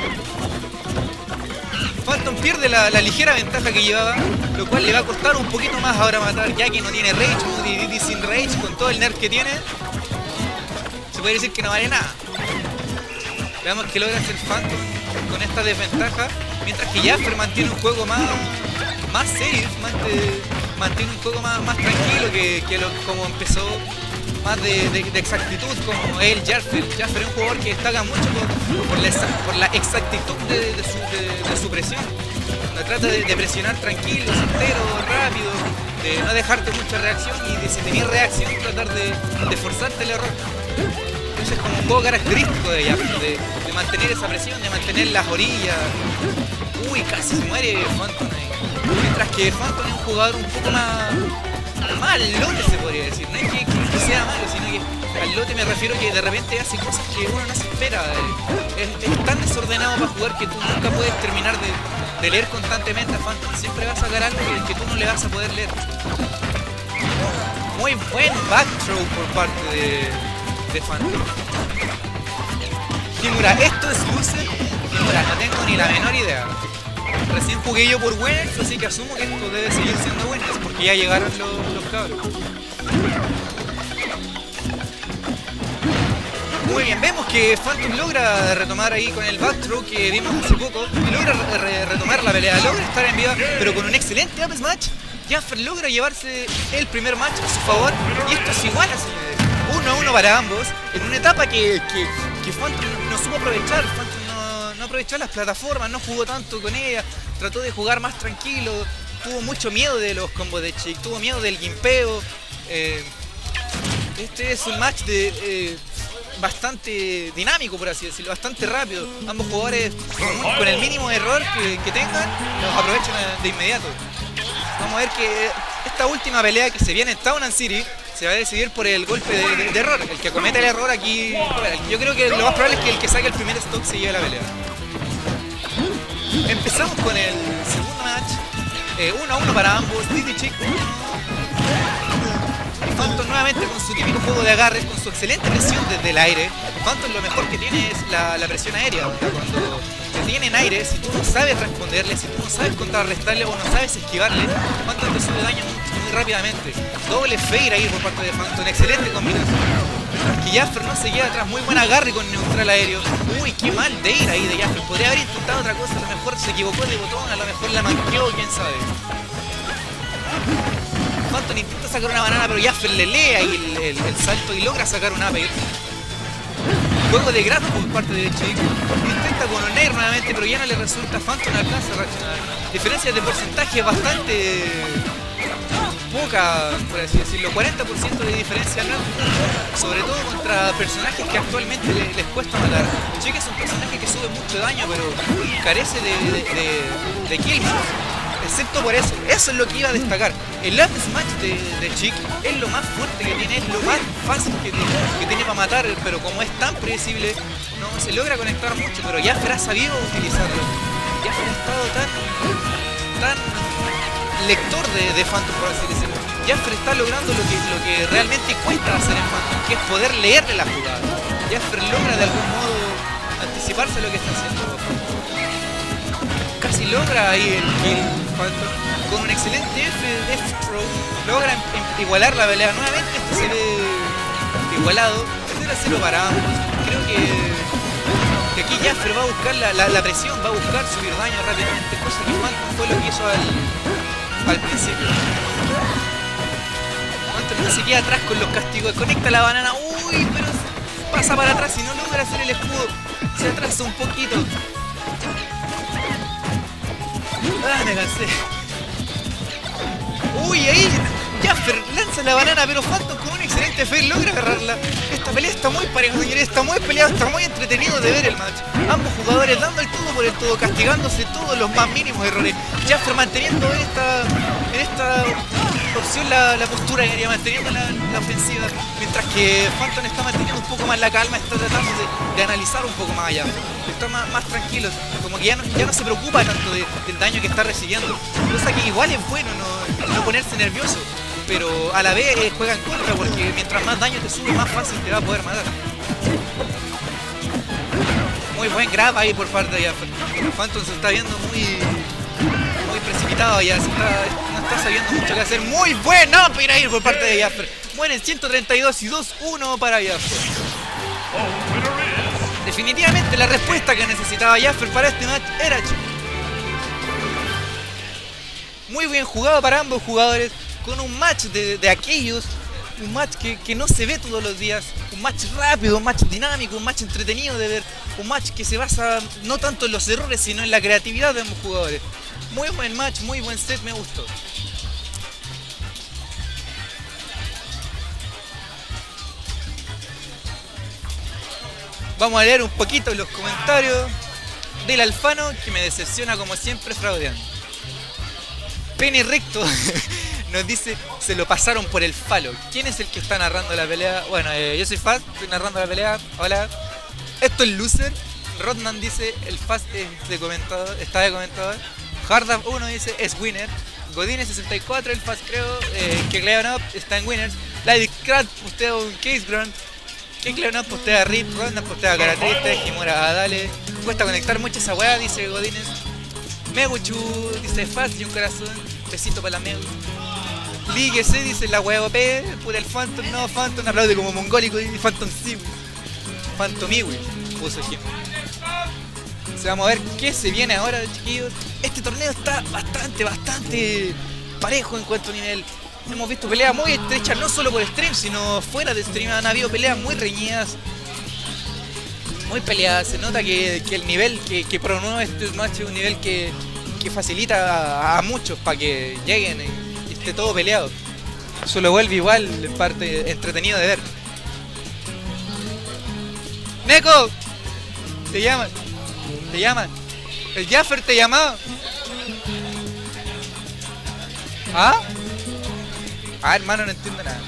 Phantom pierde la ligera ventaja que llevaba, lo cual le va a costar un poquito más ahora matar, ya que no tiene Rage, Didi sin Rage, con todo el nerf que tiene. Se puede decir que no vale nada. Veamos que logra hacer Phantom con esta desventaja, mientras que Jasper mantiene un juego más serio, mantiene un juego más tranquilo que como empezó, más de exactitud como él, Jasper. Jasper es un jugador que destaca mucho por la exactitud de su presión. No trata de presionar tranquilo, certero, rápido, de no dejarte mucha reacción y de si tenés reacción tratar de forzarte el error. Entonces es como un juego característico de Jasper, de mantener esa presión, de mantener las orillas. Uy, casi se muere Phantom ahí. Mientras que Phantom es un jugador un poco más al lote, se podría decir. No es que sea malo, sino que al lote me refiero que de repente hace cosas que uno no se espera. Es tan desordenado para jugar que tú nunca puedes terminar de leer constantemente a Phantom. Siempre va a sacar algo que tú no le vas a poder leer. Muy buen backthrow por parte de Phantom. Kimura, ¿esto es Loser? Kimura, no tengo ni la menor idea. Recién jugué yo por Winners, así que asumo que esto debe seguir siendo Winners, porque ya llegaron los cabros. Muy bien, vemos que Phantom logra retomar ahí con el backthrow que vimos hace poco. Logra retomar la pelea, logra estar en vida, pero con un excelente up smash. Jasper logra llevarse el primer match a su favor, y esto es igual así, 1-1 para ambos, en una etapa que Phantom no supo aprovechar. Phantom no aprovechó las plataformas, no jugó tanto con ella, trató de jugar más tranquilo, tuvo mucho miedo de los combos de Chick, tuvo miedo del gimpeo. Este es un match bastante dinámico, por así decirlo, bastante rápido. Ambos jugadores con el mínimo error que tengan, los aprovechan de inmediato. Vamos a ver que esta última pelea que se viene en Town and City se va a decidir por el golpe de error. El que comete el error aquí, yo creo que lo más probable es que el que saque el primer stock se lleve la pelea. Empezamos con el segundo match, 1-1 para ambos, Didi Chick. Phantom nuevamente con su típico juego de agarres, con su excelente presión desde el aire. Phantom lo mejor que tiene es la presión aérea. Cuando te tiene en aire, si tú no sabes responderle, si tú no sabes contrarrestarle o no sabes esquivarle, Phantom te sube daño muy rápidamente. Doble fair ahí por parte de Phantom, excelente combinación. Que Jasper no se queda atrás, muy buen agarre con neutral aéreo. Uy, qué mal Dair ahí de Jasper, podría haber intentado intentado otra cosa, a lo mejor se equivocó de botón, a lo mejor la manqueó, quién sabe. Phantom intenta sacar una banana, pero Jaffer le lee ahí el salto y logra sacar un upper. Juego de grado por parte de Chick. Intenta con un air nuevamente, pero ya no le resulta. Phantom no alcanza a reaccionar. Diferencia de porcentaje bastante poca, por así decirlo. 40% de diferencia no es mucho, sobre todo contra personajes que actualmente les cuesta matar. Chick es un personaje que sube mucho daño, pero carece de kill moves. Excepto por eso, eso es lo que iba a destacar. El up smash de Chick es lo más fuerte que tiene, es lo más fácil que tiene para matar, pero como es tan predecible, no se logra conectar mucho, pero Jaffer ha sabido utilizarlo. Jaffer ha estado tan lector de Phantom, por así decirlo. Jaffer está logrando lo que realmente cuesta hacer en Phantom, que es poder leerle la jugada. Jaffer logra de algún modo anticiparse a lo que está haciendo casi logra ahí el kill Phantom con un excelente F-throw, logra igualar la pelea nuevamente. Este se ve igualado, 0-0 para ambos. Creo que aquí Jaffer va a buscar la presión, va a buscar subir daño rápidamente, cosa que Phantom fue lo que hizo al principio. Phantom no se queda atrás con los castigos, conecta la banana, uy, pero pasa para atrás y no logra hacer el escudo, se atrasa un poquito. Ah, me cansé. Uy, ahí Jaffer lanza la banana, pero Phantom con un excelente fail logra agarrarla. Esta pelea está muy pareja, señores, está muy peleada, está muy entretenido de ver el match. Ambos jugadores dando el todo por el todo, castigándose todos los más mínimos errores. Jaffer manteniendo en esta opción la postura aérea, manteniendo la ofensiva, mientras que Phantom está manteniendo un poco más la calma, está tratando de analizar un poco más allá. Está más tranquilo, como que ya no se preocupa tanto del daño que está recibiendo, cosa que igual es bueno no ponerse nervioso, pero a la vez juega en contra, porque mientras más daño te sube, más fácil te va a poder matar. Muy buen grab ahí por parte de Jaffer. Phantom se está viendo muy precipitado ya, no está sabiendo mucho qué hacer. Muy buen up ahí por parte de Jaffer. Mueren 132 y 2-1 para Jaffer. Definitivamente la respuesta que necesitaba Jaffer para este match era Chick. Muy bien jugado para ambos jugadores, con un match de aquellos, un match que no se ve todos los días, un match rápido, un match dinámico, un match entretenido de ver, un match que se basa no tanto en los errores sino en la creatividad de ambos jugadores. Muy buen match, muy buen set, me gustó. Vamos a leer un poquito los comentarios del Alfano, que me decepciona como siempre fraudeando. Penny Recto nos dice, se lo pasaron por el falo. ¿Quién es el que está narrando la pelea? Bueno, yo soy Fast, estoy narrando la pelea. Hola. Esto es Loser. Rodman dice, el Fast está de comentador. Hardap 1 dice, es Winner. Godines 64, el Fast creo que Cleon está en Winners. Lady Crat postea un Case Ground. Que Cleon postea Rip, Ronda postea Karate, Kimura dale. Cuesta conectar mucho esa weá, dice Godines. Meguchu dice Fast y un corazón. Besito para la Megu. Ligue C dice la weá OP. Puta el Phantom, no, Phantom aplaude como mongólico y Phantom sí. Phantom Iwi, puso Jim. Vamos a ver qué se viene ahora, chiquillos. Este torneo está bastante parejo en cuanto a nivel. Hemos visto peleas muy estrechas, no solo por stream, sino fuera de stream. Han habido peleas muy reñidas, muy peleadas. Se nota que el nivel que promueve este match es un nivel que facilita a muchos para que lleguen y esté todo peleado. Eso lo vuelve igual en parte entretenido de ver. ¡Neko! Te llaman. El Jaffer te llamaba. ¿Ah? Ah, hermano, no entiendo nada.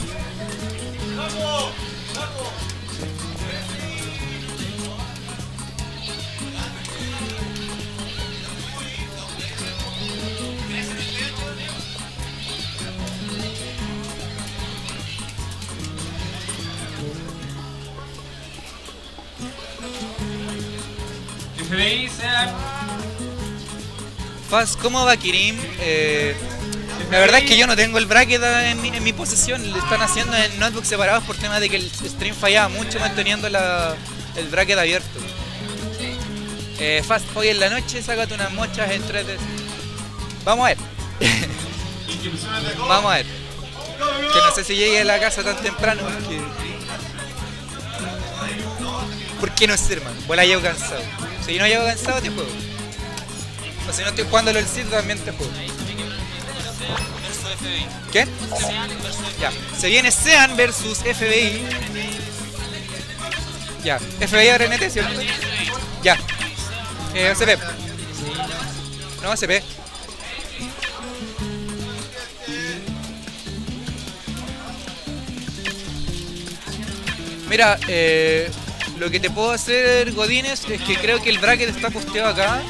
Faz, ¿cómo va Kirim? La verdad es que yo no tengo el bracket en mi posesión. Lo están haciendo en notebooks separados por tema de que el stream fallaba mucho manteniendo el bracket abierto. Fast, hoy en la noche sácate unas mochas en 3D. Vamos a ver. Vamos a ver. Que no sé si llegue a la casa tan temprano porque no sé, hermano. Vuela, llego cansado. Si no llego cansado, te juego. O si no estoy jugando el sitio, también te juego. ¿Qué? Ya. Se viene Sean versus FBI. Ya. FBI ahora NT, ¿cierto? Ya. ACP. No, ACP. Mira, lo que te puedo hacer, Godínez, es que creo que el bracket está posteado acá.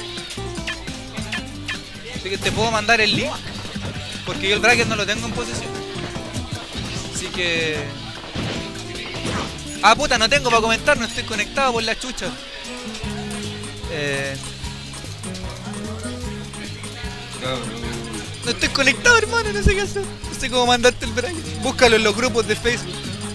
Así que te puedo mandar el link. Porque yo el bracket no lo tengo en posesión. Así que... Ah, puta, no tengo para comentar, no estoy conectado por la chucha. No estoy conectado, hermano, no sé qué hacer. No sé cómo mandarte el bracket. Búscalo en los grupos de Facebook.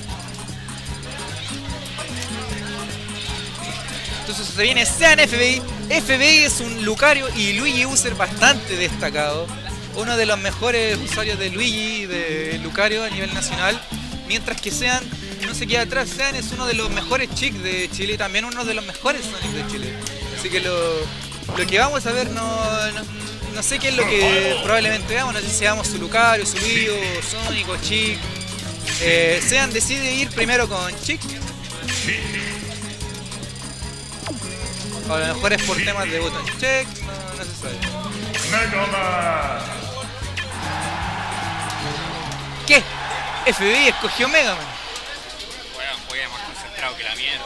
Entonces se viene Sean FBI. FBI es un Lucario y Luigi user bastante destacado. Uno de los mejores usuarios de Luigi y de Lucario a nivel nacional. Mientras que Sean no se queda atrás. Sean es uno de los mejores chicks de Chile y también uno de los mejores Sonic de Chile. Así que lo que vamos a ver no sé qué es lo que probablemente veamos. No sé si veamos su Lucario, su Luigi o Sonic o Chick. Sean decide ir primero con Chick. A lo mejor es por temas de button check, no se sabe. ¿Qué? FBI escogió Mega Man. Juega más concentrado que la mierda.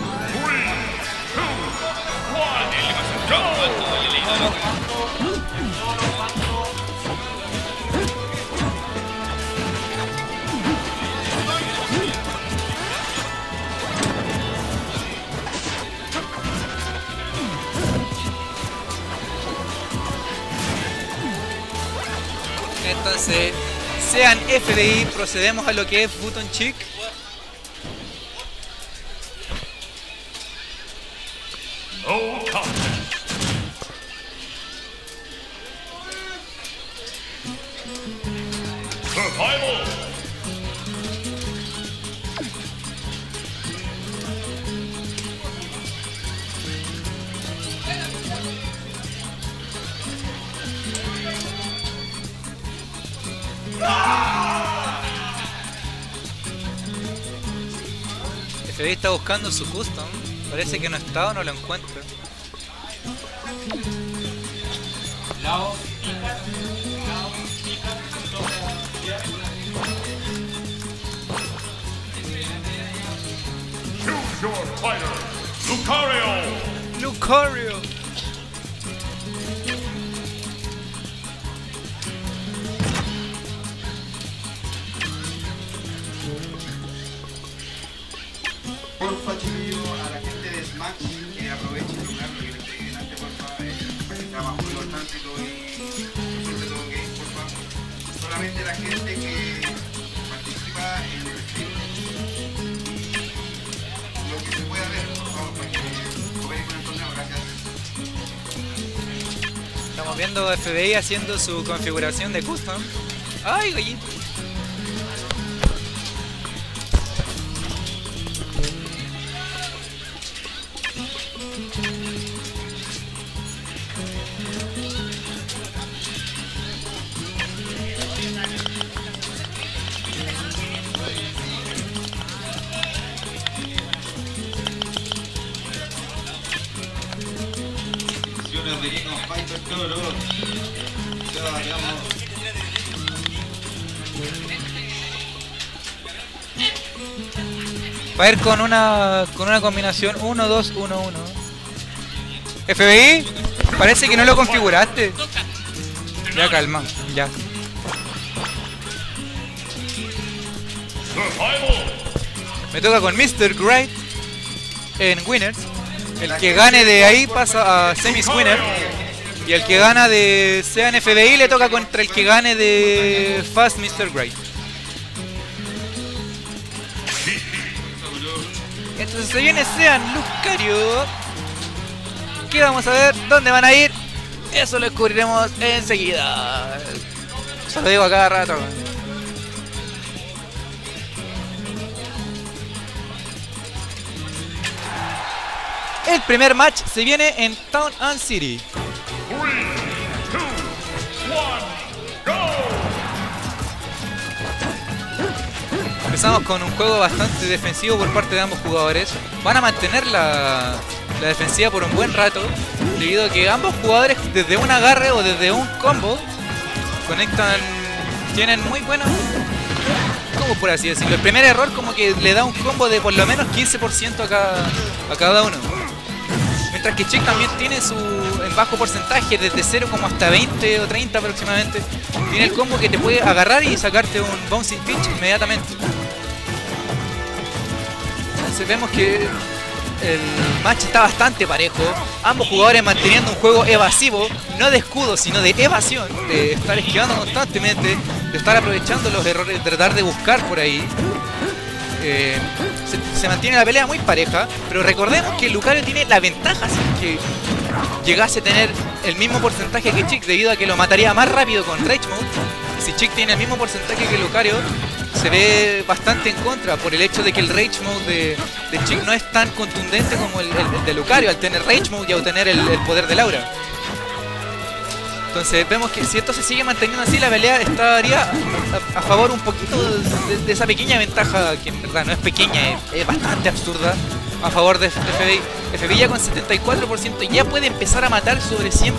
Entonces, Sean FBI, procedemos a lo que es Button Chick. FBI está buscando su custom. Parece que no está o no lo encuentra. Choose your fighter, Lucario! Lucario. Porfa, chiquillo, a la gente de Smash que aproveche el lugar, lo que les pedí delante, porfa, para que trabajo en los tránsitos y sobre todo que, porfa, solamente la gente que participa en el stream y lo que se pueda ver, vamos, para que cooperen con el torneo, gracias. Estamos viendo a FBI haciendo su configuración de custom. ¡Ay, gallito! De King of Fighters, cabrón. Ya, vamos. Va a ir con una combinación 1-2-1-1. FBI, parece que no lo configuraste. Ya, calma, ya. Me toca con Mr. Great en Winners. El que gane de ahí pasa a Semis Winner. Y el que gana de Sean FBI le toca contra el que gane de Fast Mr. Great. Entonces se viene Sean Lucario. ¿Qué vamos a ver? ¿Dónde van a ir? Eso lo descubriremos enseguida. Eso lo digo a cada rato. El primer match se viene en Town and City. 3, 2, 1, go! Empezamos con un juego bastante defensivo por parte de ambos jugadores. Van a mantener la defensiva por un buen rato, debido a que ambos jugadores desde un agarre o desde un combo conectan, tienen muy buenos combos, por así decirlo. El primer error como que le da un combo de por lo menos 15% a cada uno. Mientras que Chick también tiene su en bajo porcentaje, desde 0 como hasta 20 o 30 aproximadamente. Tiene el combo que te puede agarrar y sacarte un bouncing pitch inmediatamente. Entonces vemos que el match está bastante parejo. Ambos jugadores manteniendo un juego evasivo, no de escudo, sino de evasión, de estar esquivando constantemente, de estar aprovechando los errores, de tratar de buscar por ahí. Se mantiene la pelea muy pareja, pero recordemos que Lucario tiene la ventaja si que llegase a tener el mismo porcentaje que Chick, debido a que lo mataría más rápido con Rage Mode. Si Chick tiene el mismo porcentaje que Lucario, se ve bastante en contra por el hecho de que el Rage Mode de Chick no es tan contundente como el de Lucario, al tener Rage Mode y al tener el poder del aura. Entonces vemos que si esto se sigue manteniendo así, la pelea estaría a favor un poquito de esa pequeña ventaja, que en verdad no es pequeña, es bastante absurda, a favor de FBI. FBI ya con 74% ya puede empezar a matar sobre 100%.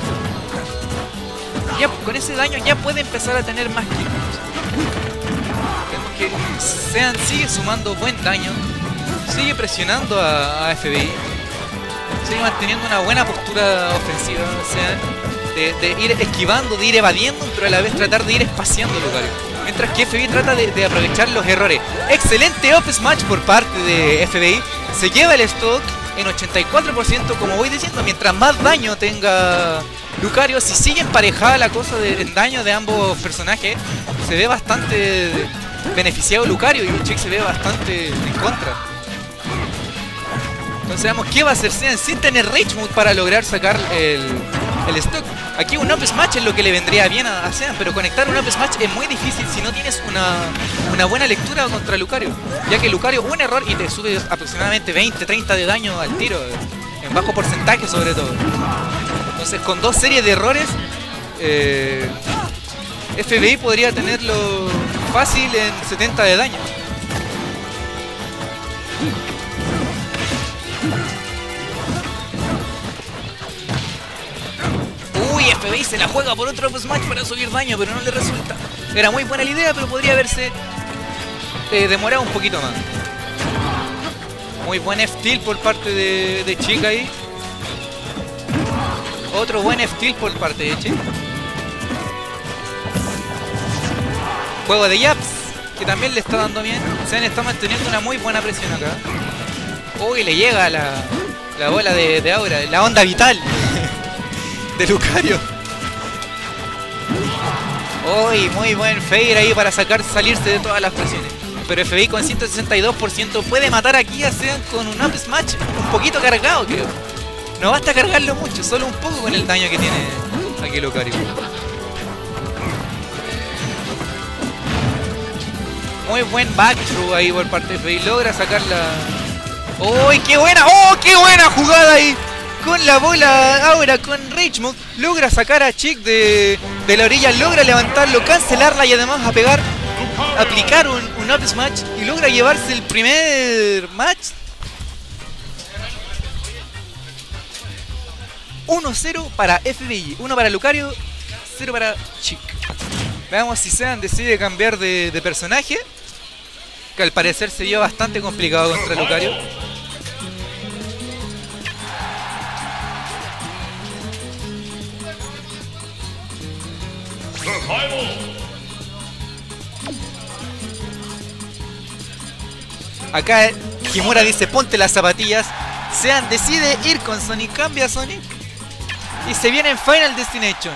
Ya con ese daño ya puede empezar a tener más kills. Vemos que Sean sigue sumando buen daño, sigue presionando a FBI, sigue manteniendo una buena postura ofensiva, Sean. De ir esquivando, de ir evadiendo, pero a la vez tratar de ir espaciando el Lucario. Mientras que FBI trata de aprovechar los errores. Excelente up smash por parte de FBI. Se lleva el stock en 84%, como voy diciendo. Mientras más daño tenga Lucario, si sigue emparejada la cosa del daño de ambos personajes, se ve bastante beneficiado Lucario y Chick se ve bastante en contra. Entonces veamos qué va a hacer Sean sin tener Rage Mode para lograr sacar el stock. Aquí un up smash es lo que le vendría bien a Sean, pero conectar un up smash es muy difícil si no tienes una buena lectura contra Lucario, ya que Lucario un error y te sube aproximadamente 20-30 de daño al tiro, en bajo porcentaje sobre todo. Entonces con dos series de errores FBI podría tenerlo fácil en 70 de daño. FBI se la juega por otro up smash para subir daño, pero no le resulta. Era muy buena la idea, pero podría haberse demorado un poquito más. Muy buen F-Tilt por parte de Chick ahí. Otro buen F-Tilt por parte de Chick. Juego de Yaps, que también le está dando bien. Sean está manteniendo una muy buena presión acá. Uy, le llega la bola de aura, la onda vital de Lucario. Uy, muy buen Fair ahí para salirse de todas las presiones. Pero FBI con 162% puede matar aquí a Sean con un up smash un poquito cargado, creo. No basta cargarlo mucho, solo un poco con el daño que tiene aquí Lucario. Muy buen back through ahí por parte de FBI. Logra sacarla. ¡Uy, qué buena! ¡Oh, qué buena jugada ahí! Con la bola ahora con Rage Mode logra sacar a Chick de la orilla, logra levantarlo, cancelarla y además aplicar un up smash y logra llevarse el primer match 1-0 para FBI, 1 para Lucario, 0 para Chick. Veamos si Sean decide cambiar de personaje, que al parecer se vio bastante complicado contra Lucario. Acá Kimura dice ponte las zapatillas. Sean decide ir con Sonic, cambia a Sonic y se viene en Final Destination.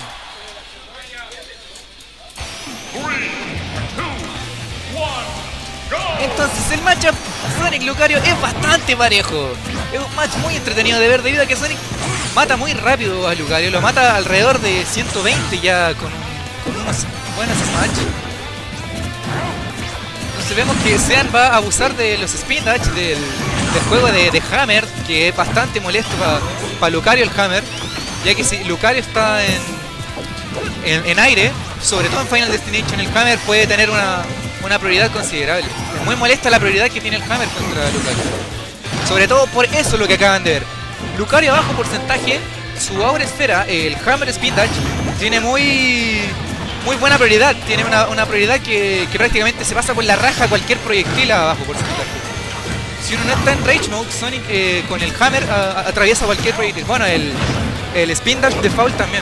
3, 2, 1, go! Entonces el matchup Sonic Lucario es bastante parejo. Es un match muy entretenido de ver debido a que Sonic mata muy rápido a Lucario, lo mata alrededor de 120 ya con unos buenos smash. Entonces vemos que Sean va a abusar de los spin dash del juego de Hammer, que es bastante molesto para Lucario el Hammer, ya que si Lucario está en aire, sobre todo en Final Destination, el Hammer puede tener una prioridad considerable. Es muy molesta la prioridad que tiene el Hammer contra Lucario. Sobre todo por eso lo que acaban de ver. Lucario a bajo porcentaje, su Aura Esfera, el Hammer Spin Dash, tiene muy buena prioridad. Tiene una prioridad que prácticamente se pasa por la raja cualquier proyectil a bajo porcentaje. Si uno no está en Rage Mode, Sonic con el Hammer atraviesa cualquier proyectil. Bueno, el Spin Dash de Foul también.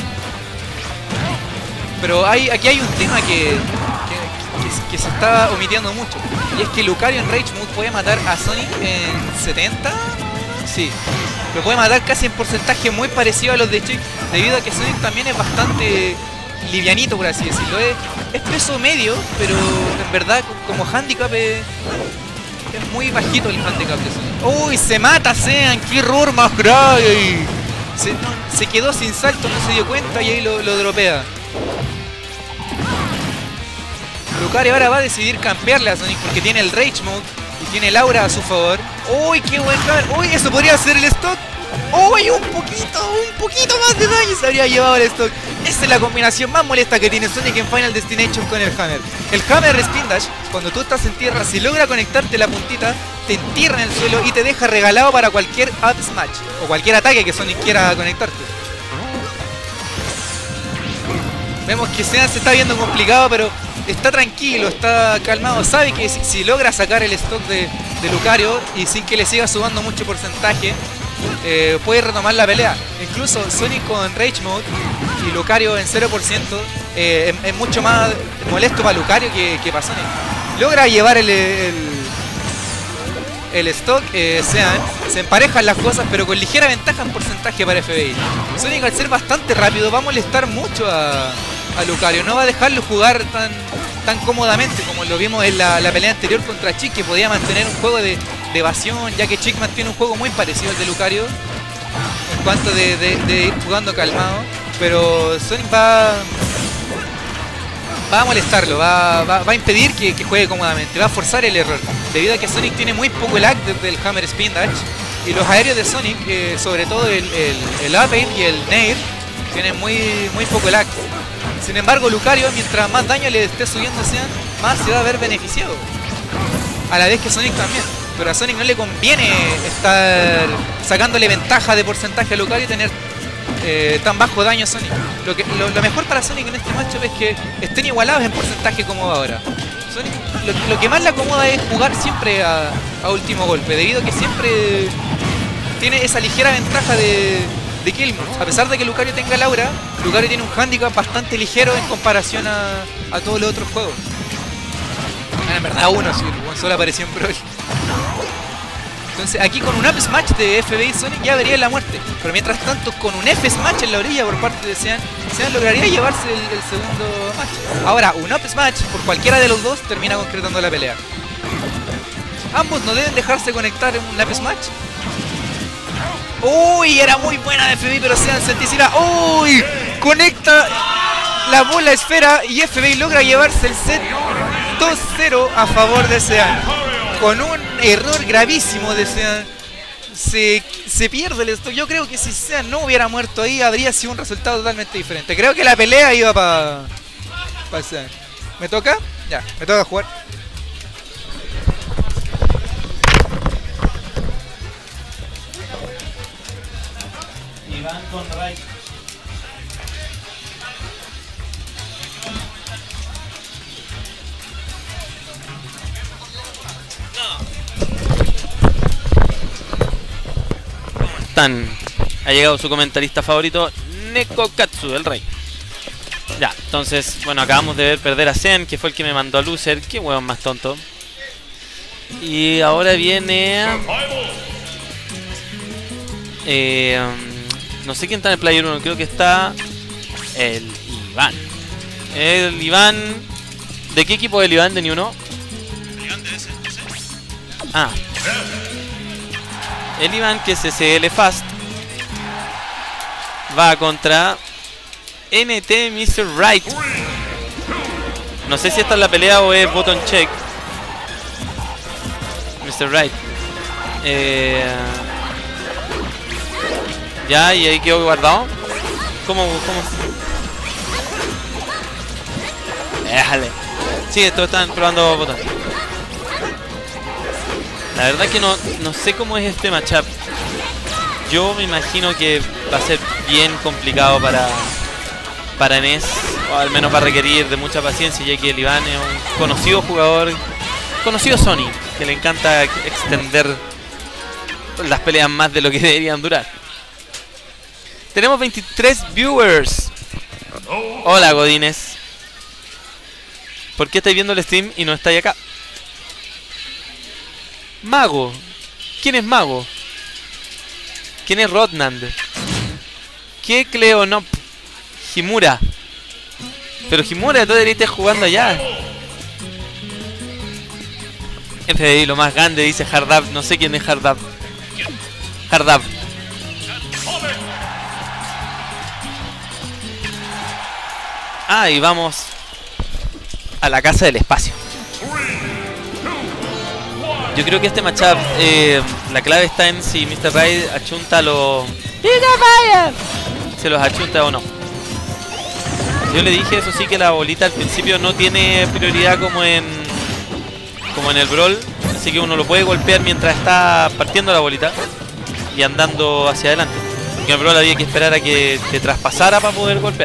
Pero aquí hay un tema que se está omitiendo mucho. Y es que Lucario en Rage Mode puede matar a Sonic en 70. Sí, lo puede matar casi en porcentaje muy parecido a los de Chick, debido a que Sonic también es bastante livianito, por así decirlo. Es peso medio, pero en verdad como handicap es muy bajito el handicap de Sonic. ¡Uy! Se mata Sean, qué error más grave. Se quedó sin salto, no se dio cuenta y ahí lo dropea. Lucario ahora va a decidir cambiarle a Sonic porque tiene el Rage Mode y tiene el aura a su favor. ¡Uy, qué buen Hammer! ¡Uy, eso podría ser el stock! ¡Uy, un poquito más de daño se habría llevado el stock! Esa es la combinación más molesta que tiene Sonic en Final Destination con el Hammer. El Hammer Spin Dash, cuando tú estás en tierra, si logra conectarte la puntita, te entierra en el suelo y te deja regalado para cualquier up smash o cualquier ataque que Sonic quiera conectarte. Vemos que Sean se está viendo complicado, pero está tranquilo, está calmado. Sabe que si logra sacar el stock de Lucario y sin que le siga sumando mucho porcentaje, puede retomar la pelea. Incluso Sonic con Rage Mode y Lucario en 0% es mucho más molesto para Lucario que para Sonic. Logra llevar el stock, Sean, se emparejan las cosas, pero con ligera ventaja en porcentaje para FBI. Sonic, al ser bastante rápido, va a molestar mucho a Lucario, no va a dejarlo jugar tan cómodamente como lo vimos en la pelea anterior contra Chick, que podía mantener un juego de evasión, ya que Chick mantiene un juego muy parecido al de Lucario en cuanto de ir jugando calmado. Pero Sonic va a molestarlo, va a impedir que juegue cómodamente, va a forzar el error, debido a que Sonic tiene muy poco lag desde el Hammer Spin Dash, y los aéreos de Sonic, sobre todo el Up Air y el Nair, tienen muy poco lag. Sin embargo, Lucario, mientras más daño le esté subiendo a Sean, más se va a ver beneficiado, a la vez que Sonic también. Pero a Sonic no le conviene estar sacándole ventaja de porcentaje a Lucario y tener tan bajo daño a Sonic. Lo mejor para Sonic en este matchup es que estén igualados en porcentaje como ahora. Sonic, lo que más le acomoda es jugar siempre a último golpe, debido a que siempre tiene esa ligera ventaja de kill moves. A pesar de que Lucario tenga el aura, Lucario tiene un handicap bastante ligero en comparación a todos los otros juegos. En verdad uno, si el solo apareció en Brawl. Entonces aquí con un up smash de FBI Sonic ya vería la muerte. Pero mientras tanto con un F smash en la orilla por parte de Sean lograría llevarse el segundo match. Ahora un up smash por cualquiera de los dos termina concretando la pelea. Ambos no deben dejarse conectar en un up smash. Uy, era muy buena de FBI, pero Sean se anticipa. Uy, conecta la bola esfera y FBI logra llevarse el set 2-0 a favor de Sean. Con un error gravísimo de Sean, se pierde el stock. Yo creo que si Sean no hubiera muerto ahí, habría sido un resultado totalmente diferente. Creo que la pelea iba para Sean. ¿Me toca? Ya, me toca jugar. Iván con Ray. Ha llegado su comentarista favorito, Neko Katsu, del Rey. Ya, entonces, bueno, acabamos de ver perder a Sean, que fue el que me mandó a loser. Qué huevón más tonto. Y ahora viene... no sé quién está en el Player 1, creo que está el Iván. El Iván... ¿De qué equipo es el Iván? ¿De Ni Uno? Iván debe ser. Ah. El Iván, que es SL Fast. va contra NT Mr. Right. No sé si esta es la pelea o es button check. Mr. Right. Ya, y ahí quedó guardado. ¿Cómo? Déjale. Sí, estos están probando botones. La verdad que no sé cómo es este matchup. Yo me imagino que va a ser bien complicado para NES, o al menos va a requerir de mucha paciencia, ya que el Iván es un conocido jugador, conocido Sony, que le encanta extender las peleas más de lo que deberían durar. Tenemos 23 viewers. Hola, Godines. ¿Por qué estáis viendo el stream y no estáis acá? Mago. ¿Quién es Mago? ¿Quién es Rodnand? ¿Qué Cleonop? Himura. Pero Himura, tú deberías estar jugando allá. FBI, lo más grande, dice Hardab. No sé quién es Hardab. Hardab. Ah, y vamos a la casa del espacio. Yo creo que este matchup, la clave está en si Mr. Right achunta los... se los achunta o no. Yo le dije, eso sí, que la bolita al principio no tiene prioridad como en el Brawl. Así que uno lo puede golpear mientras está partiendo la bolita y andando hacia adelante. En el Brawl había que esperar a que te traspasara para poder golpear.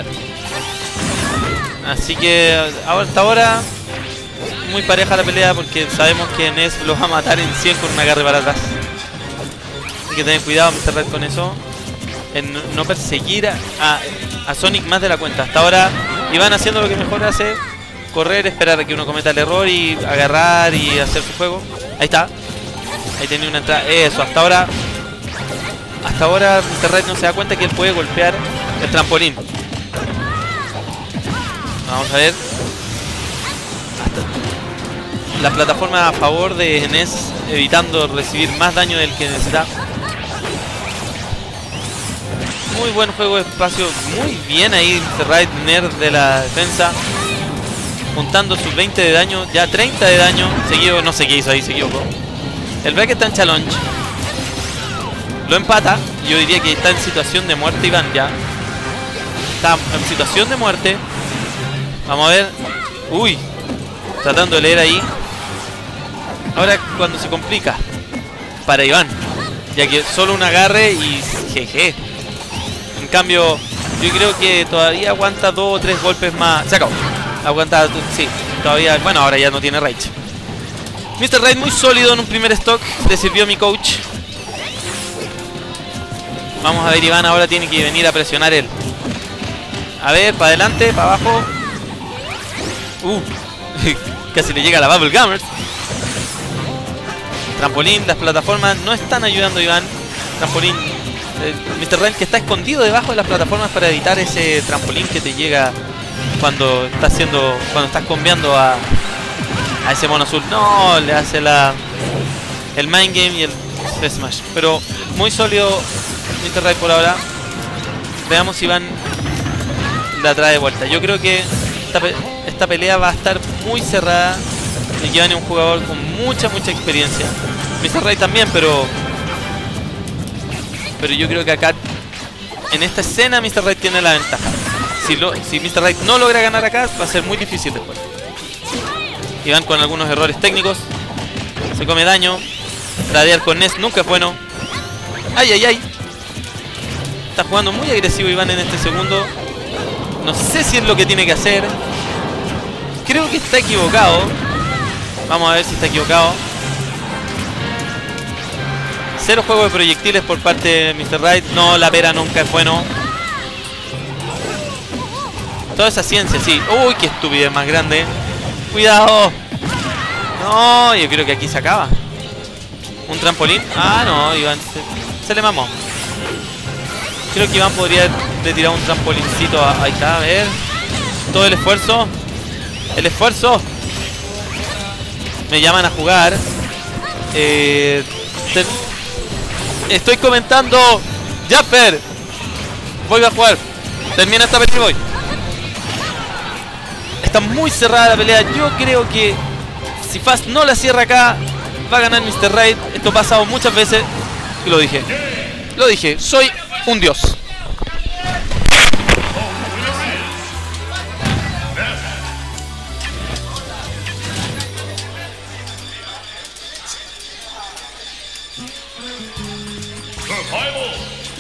Así que hasta ahora muy pareja la pelea, porque sabemos que NES lo va a matar en 100 con un agarre para atrás. Hay que tener cuidado, Mr. Red, con eso, en no perseguir a Sonic más de la cuenta. Hasta ahora iban haciendo lo que mejor hace: correr, esperar a que uno cometa el error y agarrar y hacer su juego. Ahí está. Ahí tenía una entrada. Eso, hasta ahora Mr. Red no se da cuenta que él puede golpear el trampolín. Vamos a ver. La plataforma a favor de NES, evitando recibir más daño del que necesita. Muy buen juego de espacio. Muy bien ahí Mr. Right, nerd de la defensa, juntando sus 20 de daño. Ya 30 de daño seguido. No sé qué hizo ahí, se equivocó. El Bracket está en challenge. Lo empata. Yo diría que está en situación de muerte Iván ya. Está en situación de muerte. Vamos a ver. Uy, tratando de leer ahí. Ahora cuando se complica para Iván, ya que solo un agarre y jeje. En cambio, yo creo que todavía aguanta 2 o 3 golpes más. Se acabó. Aguanta, sí, todavía. Bueno, ahora ya no tiene rage. Mr. Right muy sólido en un primer stock. Le sirvió mi coach. Vamos a ver, Iván ahora tiene que venir a presionar él. A ver, para adelante, para abajo. Casi le llega la Bubble Gummers. Trampolín, las plataformas no están ayudando a Iván. Trampolín, Mr. Right que está escondido debajo de las plataformas para evitar ese trampolín que te llega cuando estás combeando a ese mono azul. No, le hace el Mind Game y el Smash. Pero muy sólido Mr. Right por ahora. Veamos si Iván la trae de vuelta. Yo creo que esta pelea va a estar muy cerrada. Y Iván es un jugador con mucha experiencia. Mr. Right también, pero yo creo que acá en esta escena Mr. Right tiene la ventaja. Si Mr. Right no logra ganar acá, va a ser muy difícil después. Iván con algunos errores técnicos, se come daño. Tradear con NES nunca es bueno. Ay. Está jugando muy agresivo Iván en este segundo. No sé si es lo que tiene que hacer. Creo que está equivocado. Vamos a ver si está equivocado. 0 juego de proyectiles por parte de Mr. Right. No, la pera nunca es bueno. Toda esa ciencia, sí. Uy, qué estupidez más grande. Cuidado. No, yo creo que aquí se acaba. Un trampolín. Ah, no, Iván se le mamó. Creo que Iván podría retirar un trampolincito. Ahí está, a ver. Todo el esfuerzo. El esfuerzo. Me llaman a jugar. Estoy comentando. Jaffer. Voy a jugar. Termina esta pelea y voy. Está muy cerrada la pelea. Yo creo que si Fast no la cierra acá, va a ganar Mr. Raid. Esto ha pasado muchas veces. Y lo dije. Lo dije. Soy un dios. Survival.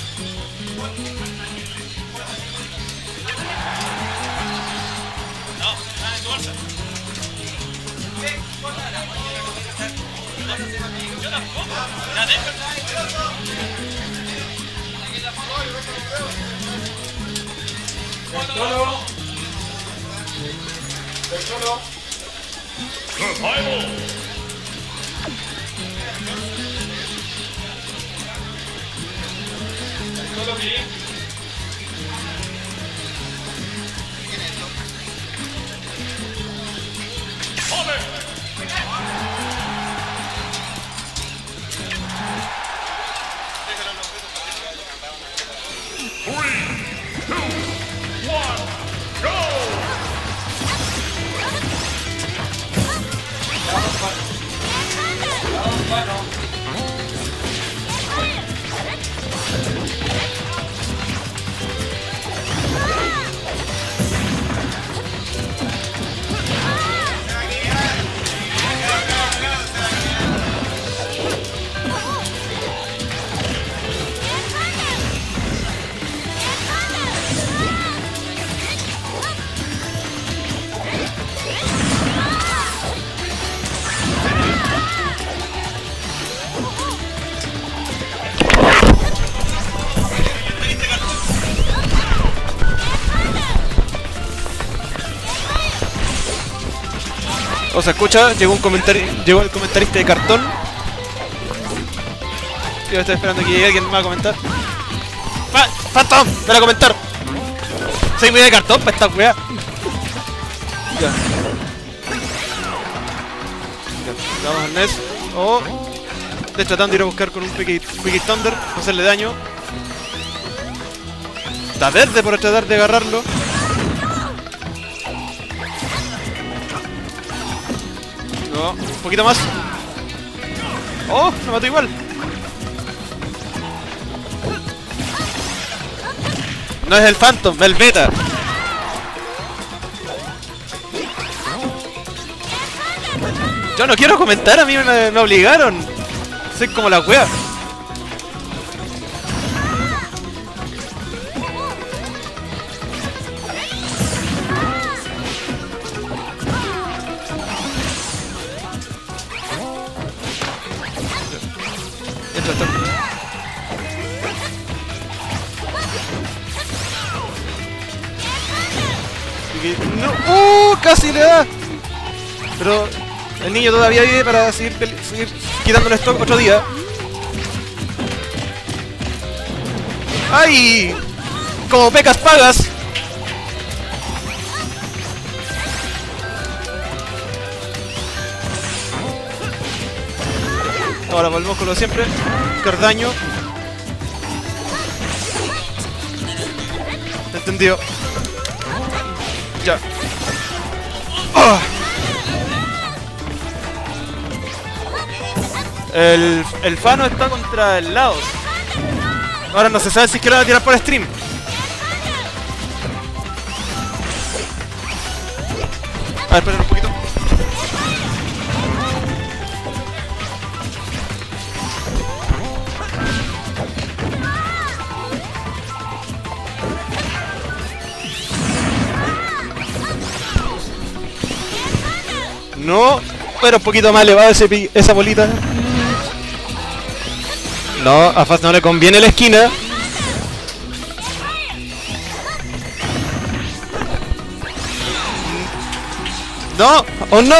Survival. O sea, escucha, llegó el comentarista de cartón. Yo estoy esperando que llegue alguien más a comentar. ¡Phantom! ¡Ven a comentar! Soy muy de cartón para esta weá. Ya. Vamos al NES. Oh. Estoy tratando de ir a buscar con un Quickie Thunder para hacerle daño. Está verde por tratar de agarrarlo. No, un poquito más. Oh, me mató igual. No es el Phantom, es el Beta. Yo no quiero comentar, a mí me obligaron. Soy como la wea. No, casi le da. Pero el niño todavía vive para seguir quitándole stock otro día. ¡Ay! Como pecas pagas. Ahora volvemos con lo de siempre. Buscar daño. Entendido. Ya. ¡Oh! El Fano está contra el Laos. Ahora no se sabe si es que lo van a tirar por stream. A ver, espera un poquito. No, pero un poquito más elevado esa bolita. No, a Fast no le conviene la esquina. No, oh no.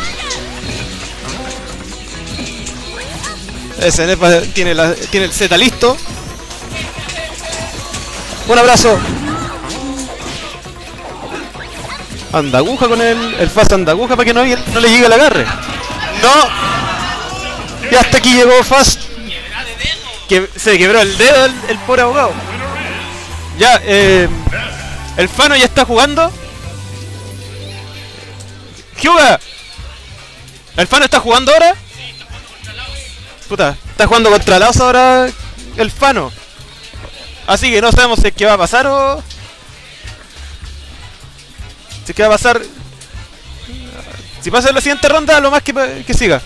Ese Nefa tiene el Z listo. Un abrazo. Anda aguja con el Fast anda aguja para que no le llegue el agarre. No. Y hasta aquí llegó Fast. Que se quebró el dedo el pobre abogado. Ya, el Fano ya está jugando. Hyuga. ¿El Fano está jugando ahora? Puta, está jugando contra Laos ahora el Fano. Así que no sabemos si es que va a pasar o... Si es que va a pasar... Si pasa en la siguiente ronda, lo más que siga.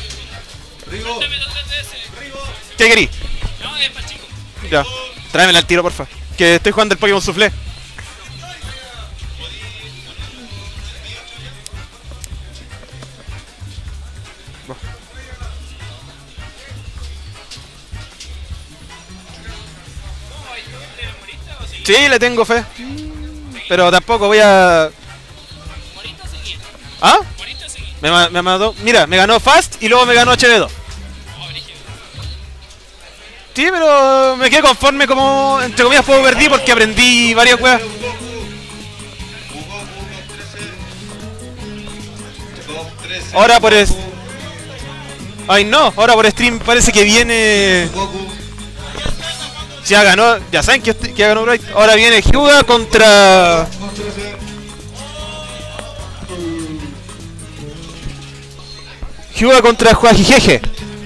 ¿Qué querí? Ya, tráemela al tiro, porfa. Que estoy jugando el Pokémon Soufflé. Sí, le tengo fe. Pero tampoco voy a... ¿Ah? Me mató. Mira, me ganó Fast y luego me ganó HB2. Sí, pero me quedé conforme como, entre comillas, puedo perdí porque aprendí varias weas. Ahora por Ay no, ahora por stream parece que viene... Ya ganó, ya saben que ganó Bright. Ahora viene Hyuga contra... Hyuga contra Juajijeje.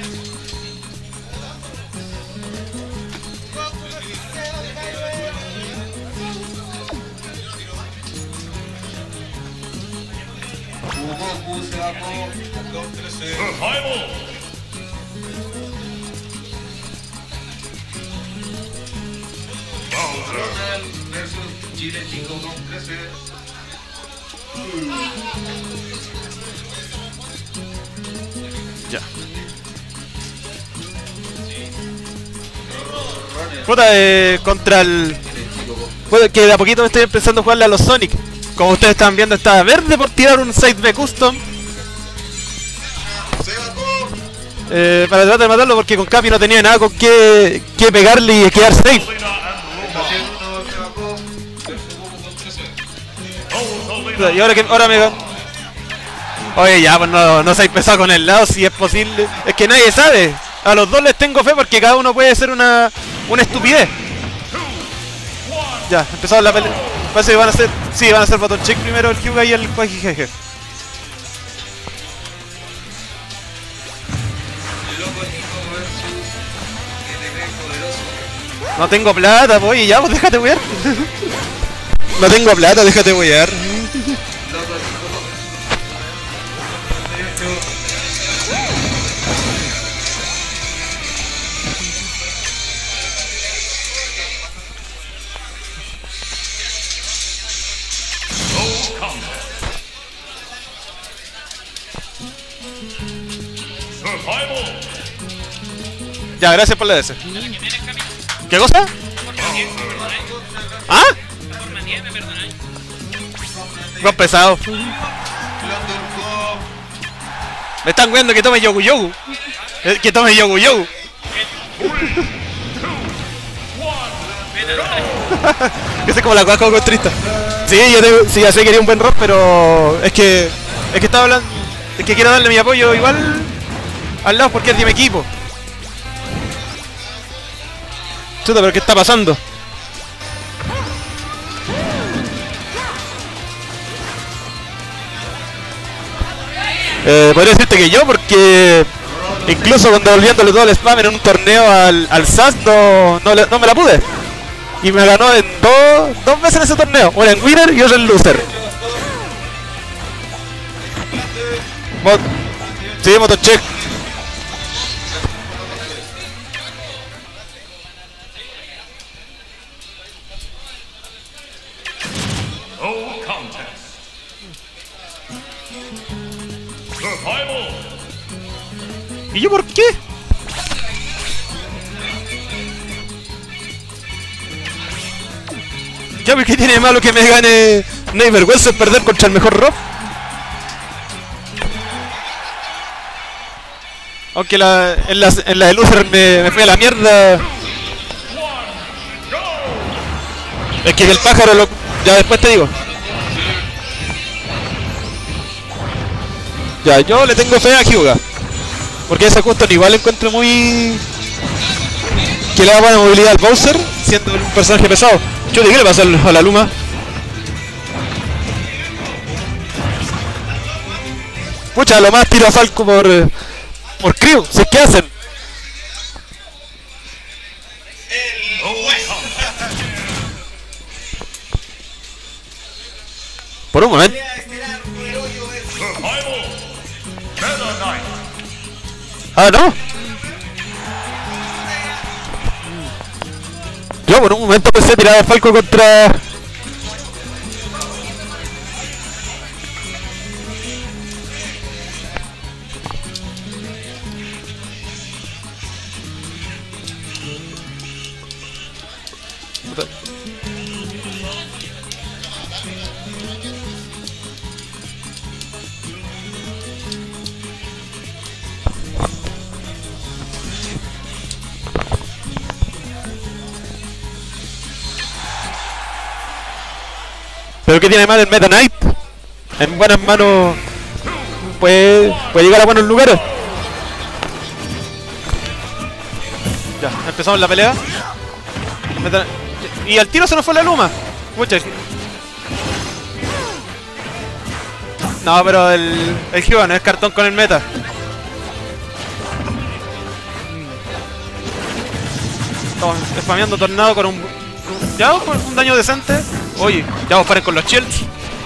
Ya. Puta, contra el... Puta, que de a poquito me estoy empezando a jugarle a los Sonic. Como ustedes están viendo, está verde por tirar un side B custom. Para tratar de matarlo porque con Capi no tenía nada con qué pegarle y quedar safe. Y ahora me... Oye, ya, pues no se ha empezado con el lado si es posible. Es que nadie sabe. A los dos les tengo fe porque cada uno puede ser una estupidez. Ya, empezaron la pelea. Parece que van a hacer... Sí, van a hacer botón check primero el Hyuga y el Juajijeje. No tengo plata, pues, ya, pues déjate wear. No tengo plata, déjate wear. Ya, gracias por la DS. ¿Qué cosa? ¿Ah? No pesado. Me están viendo que tome Yogu Yogu. Que tome Yogu Yogu. Que es como la cosa como triste. Sí, sí, ya sé que quería un buen rock, pero es que estaba hablando. Es que quiero darle mi apoyo igual al lado porque es de mi equipo. Chuta, pero ¿qué está pasando? Podría decirte que yo, porque incluso cuando volviéndole todo el spam en un torneo al SAS no me la pude. Y me ganó en dos veces en ese torneo. Una en winner y otra en loser. Sí, motocheck. ¿Y yo por qué? Ya, ¿por qué tiene de malo que me gane? No hay vergüenza en perder contra el mejor Rob. Aunque en la de loser me fue a la mierda. Es que el pájaro ya después te digo. Ya, yo le tengo fe a Hyuga. Porque ese custom igual encuentro muy... que le da buena movilidad al Bowser, siendo un personaje pesado. Chuti, ¿qué le pasa a la Luma? Pucha, lo más tiro a Falco por Crew, si es que hacen. Por un momento. Ah, no. Yo por un momento pensé tirar a Falco contra... Pero ¿qué tiene mal el Meta Knight? En buenas manos puede llegar a buenos lugares. Ya, empezamos la pelea. Y al tiro se nos fue la Luma. Pucha. No, pero el Hyuga no es cartón con el meta. Estamos spameando tornado con ya con un daño decente. Oye, ya vos paren con los shields.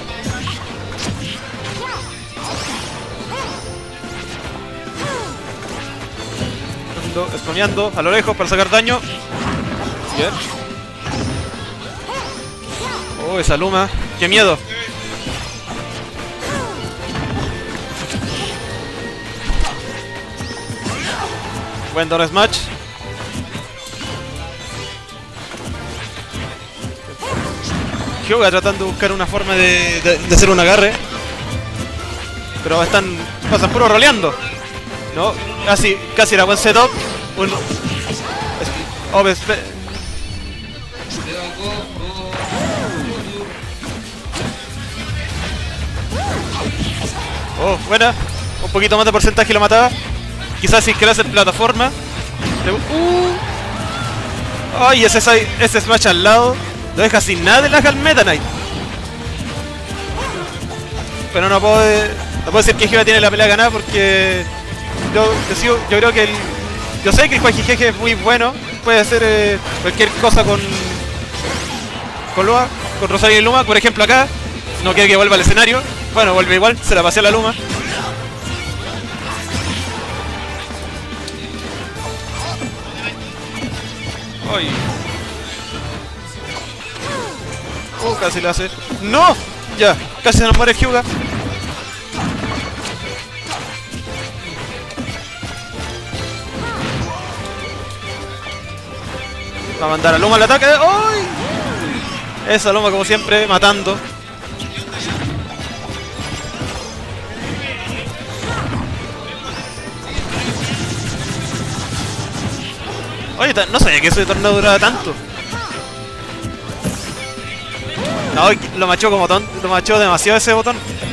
Spameando a lo lejos para sacar daño. Bien. Oh, esa Luma. ¡Qué miedo! Buen down smash. Hyuga tratando de buscar una forma de hacer un agarre. Pero pasan puro roleando. No, casi era buen setup. Oh, buena. Un poquito más de porcentaje lo mataba. Quizás si es que le hace plataforma. Ay, ese smash al lado. Lo deja sin nada de lag al Meta Knight. Pero no puedo decir que Hyuga tiene la pelea ganada porque yo creo que yo sé que el Juajijeje es muy bueno. Puede hacer cualquier cosa con Rosario y Luma. Por ejemplo acá, no quiere que vuelva al escenario. Bueno, vuelve igual, se la pasé a la Luma. Ay. Casi lo hace. ¡No! Ya, casi se nos muere Hyuga. Va a mandar a Luma al ataque. ¡Ay! Esa Luma como siempre, matando. Oye, no sabía que ese torneo duraba tanto. No, lo machó como tonto, lo machó demasiado ese botón.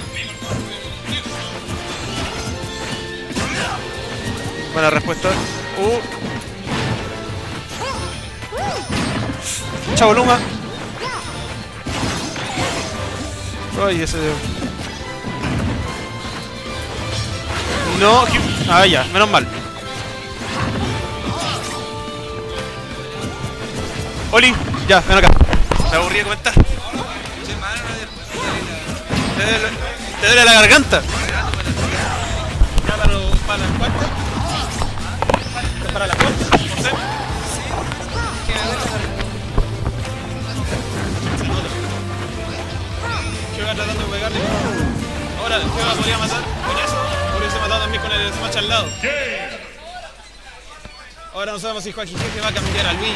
Buena respuesta. Chao Luma. Ay, ese... No, ya, menos mal. Oli, ya, ven acá. Me aburrí de comentar. Te duele la garganta. ¿Para la cuarta? ¿Para la cuarta? No sé. Hyuga tratando de pegarle. Ahora Hyuga podría matar con eso. Podría matado también con el smash al lado. Ahora no sabemos si Juajijeje va a cambiar a Luigi.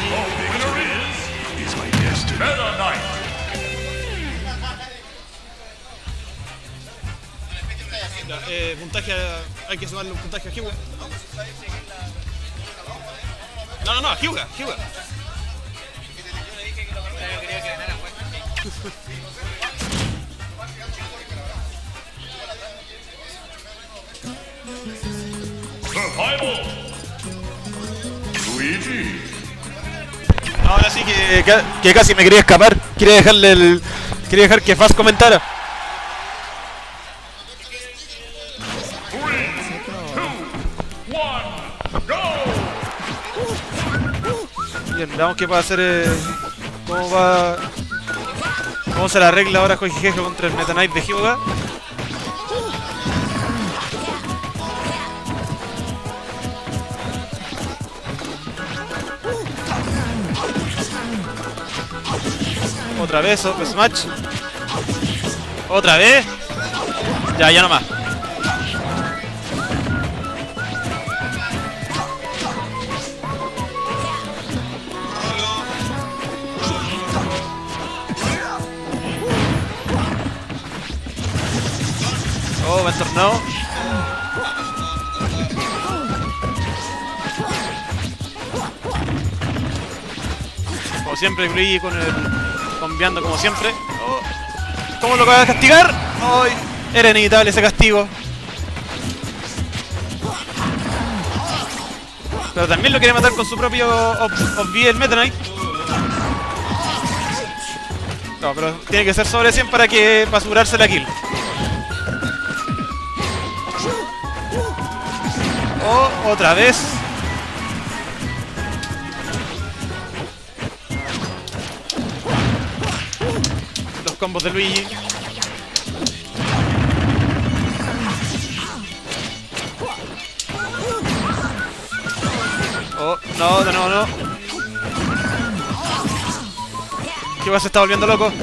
Puntaje hay que sumarle un puntaje a Hyuga. No, a Hyuga. Survival. Luigi. Ahora sí que casi me quería escapar. Quería dejar que Faz comentara. Bien, veamos qué puede hacer. ¿Cómo se la arregla ahora Jojijeje contra el Meta Knight de Hyuga? Otra vez, Smash. Otra vez. Ya no más. Oh, buen torneo. Como siempre, Luigi combiando como siempre. Oh, ¿cómo lo va a castigar? Oh, era inevitable ese castigo. Pero también lo quiere matar con su propio Obvi el Meta Knight. No, pero tiene que ser sobre 100 para asegurarse la kill. Oh, otra vez. Los combos de Luigi. Oh, no, de nuevo no. Hyuga se está volviendo loco.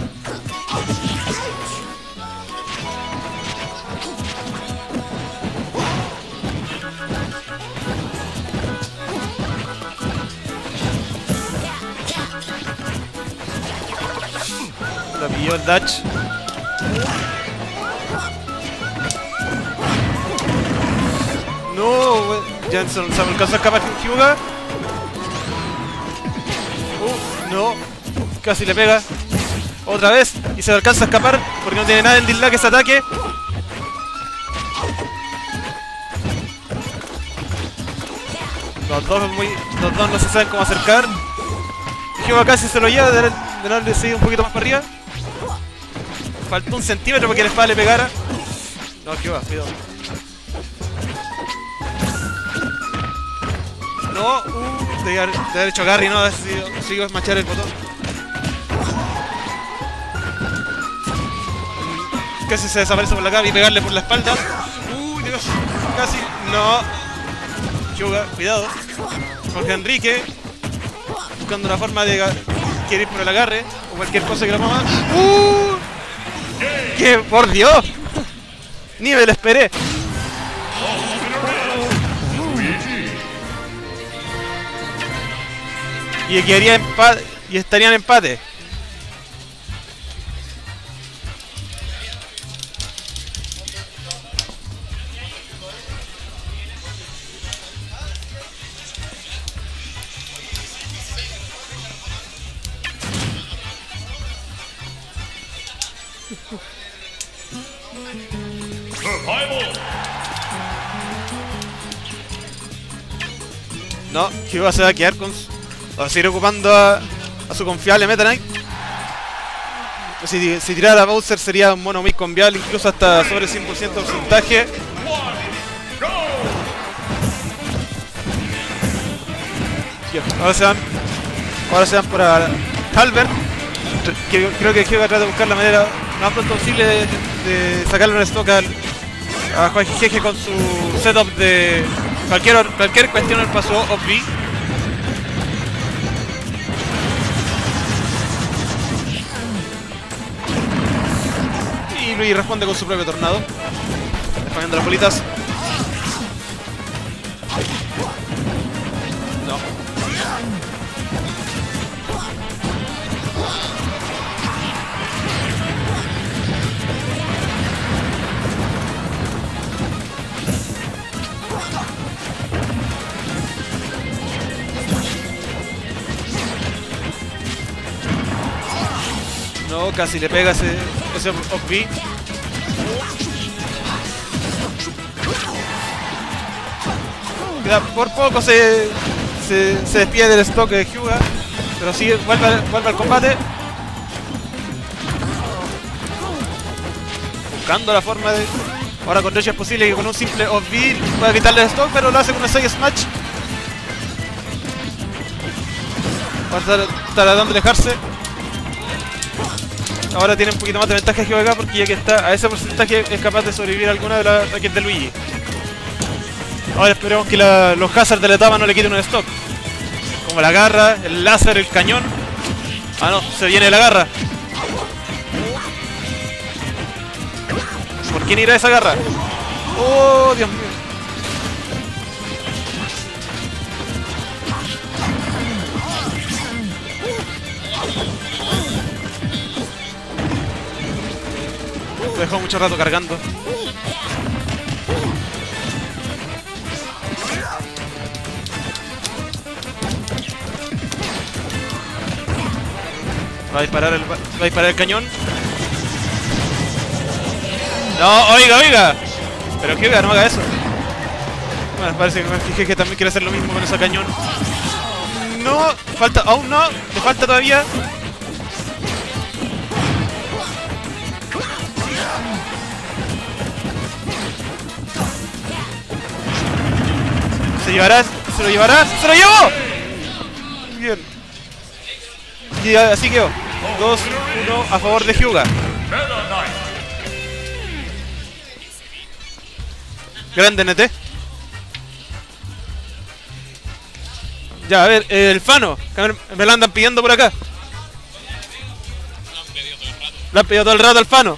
Lo pilló el dash. No, Jensen se alcanza a escapar con Hyuga. No, casi le pega. Otra vez y se alcanza a escapar porque no tiene nada en dislike ese ataque. Los dos no se saben cómo acercar. Hyuga casi se lo lleva de darle seguir un poquito más para arriba. Faltó un centímetro para que la espada le pegara. No, Hyuga, cuidado. No, de haber hecho Garry, no, sigo a smashar el botón. Casi se desaparece por la cara y pegarle por la espalda. Dios, casi, no. Hyuga, cuidado. Jorge Enrique buscando una forma de quiere ir por el agarre o cualquier cosa que la mamá. ¡Qué por Dios! Ni me lo esperé. Y quedaría empate y estarían en empate. No, Hyuga se va a quedar con va a seguir ocupando a su confiable Meta Knight. Si tirara a Bowser sería un mono muy confiable, incluso hasta sobre 100% de porcentaje. Ahora se van por Halberd. Creo que Hyuga trata de buscar la manera más pronto posible de sacarle un stock a Jojijeje con su setup de cualquier cuestión el paso Obvi. Y Luigi responde con su propio tornado, spameando las bolitas. No. No, casi le pega ese Obvi. Por poco se despide del stock de Hyuga. Pero sigue, vuelve al combate. Buscando la forma de... Ahora con Reggie es posible que con un simple OB pueda quitarle el stock, pero lo hace con un 6 Smash. Va a estar tratando de alejarse. Ahora tiene un poquito más de ventaja que acá porque ya que está a ese porcentaje es capaz de sobrevivir a alguna de las ataques de Luigi. Ahora esperemos que los hazards de la etapa no le quiten un stock. Como la garra, el láser, el cañón. Ah no, se viene la garra. ¿Por quién irá esa garra? Oh, Dios mío. Lo dejó mucho rato cargando. Va a disparar el cañón. No, oiga. Pero Hyuga, no haga eso. Bueno, parece que también quiere hacer lo mismo con ese cañón. No, falta, aún no, le falta todavía. ¿Se lo llevará? ¡Se lo llevó! Bien. Y así quedó. 2-1 a favor de Hyuga. Grande NT. Ya, a ver, el Fano. Me lo andan pidiendo por acá. Lo han pedido todo el rato al Fano.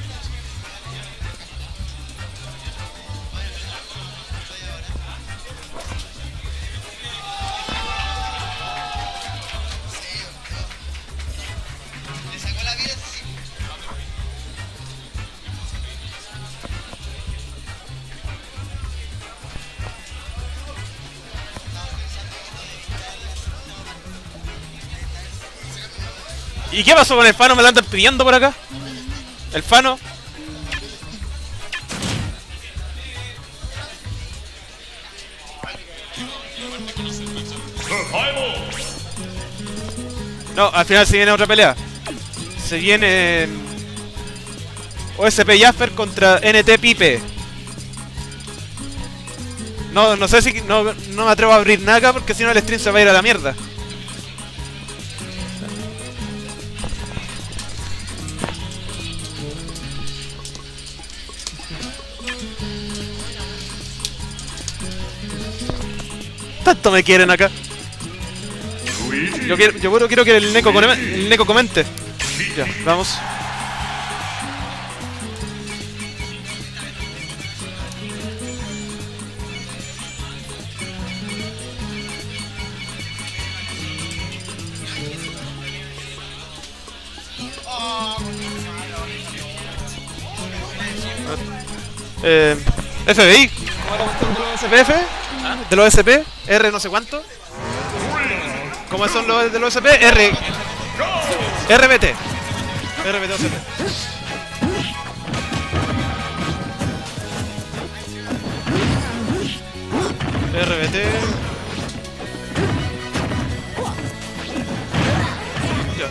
¿Y qué pasó con el Fano? Me lo andan pidiendo por acá. El Fano. No, al final se viene otra pelea. Se viene OSP Jasper contra NT Pipe. No sé si... No me atrevo a abrir nada porque si no el stream se va a ir a la mierda. Tanto me quieren acá. Yo quiero que el Neko comente. Ya, vamos. FBI. ¿Cómo era SPF? ¿De los SP? R no sé cuánto. ¿Cómo son los de los SP? RBT OCP. RBT. Ya.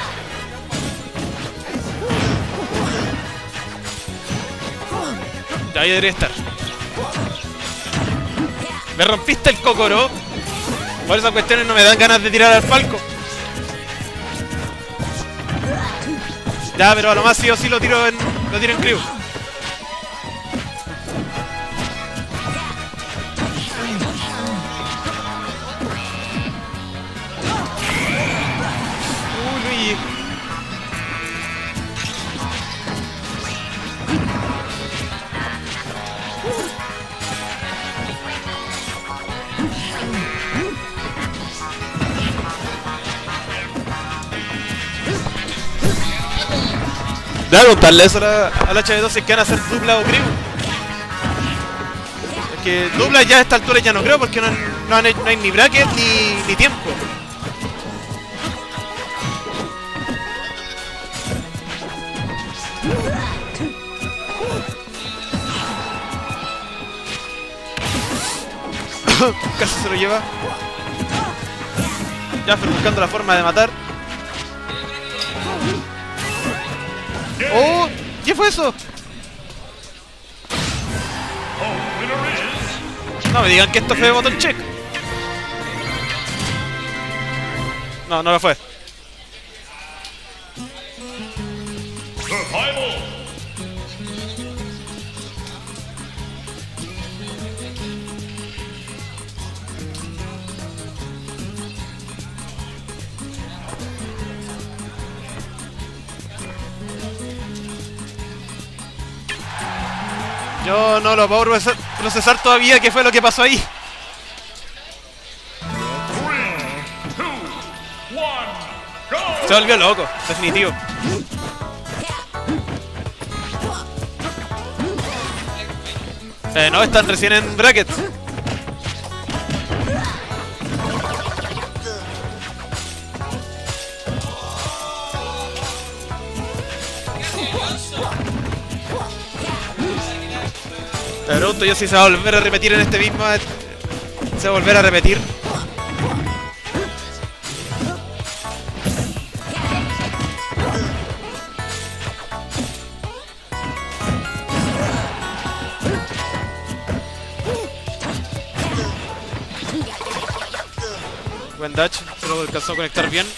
Ya, ahí debería estar. Me rompiste el cocoro. Por esas cuestiones no me dan ganas de tirar al Falco. Ya, pero a lo más sí o sí lo tiro en crew. Luigi. Debe preguntarle eso al HB2 si es que van a hacer dupla o crew. Es que dupla ya a esta altura ya no creo porque no hay ni bracket ni tiempo. Casi se lo lleva. Jaffer buscando la forma de matar. ¡Oh! ¿Qué fue eso? No me digan que esto fue botón check. No, no lo fue. Survival. Yo no lo puedo procesar todavía qué fue lo que pasó ahí. 3, 2, 1, go! Se volvió loco, definitivo. No, están recién en brackets. Me pregunto yo si se va a volver a repetir en este mismo... Se va a volver a repetir. Buen dash, se lo alcanzó a conectar bien.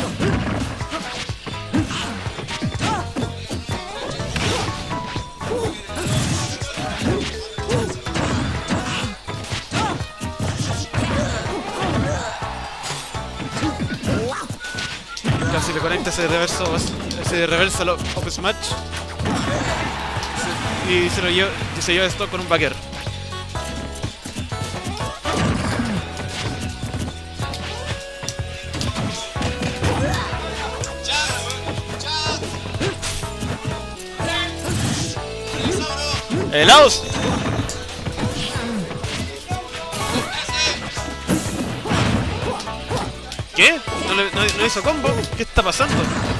Casi le conecta ese reverso up smash. Y se lleva esto con un backer. ¡Helados! ¿Qué? ¿No hizo combo? ¿Qué está pasando?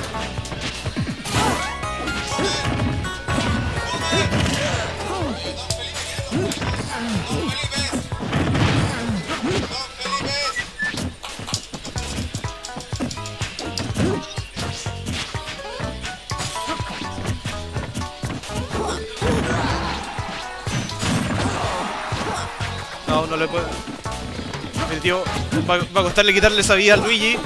No le puedo. Definitivo. Va a costarle quitarle esa vida a Luigi.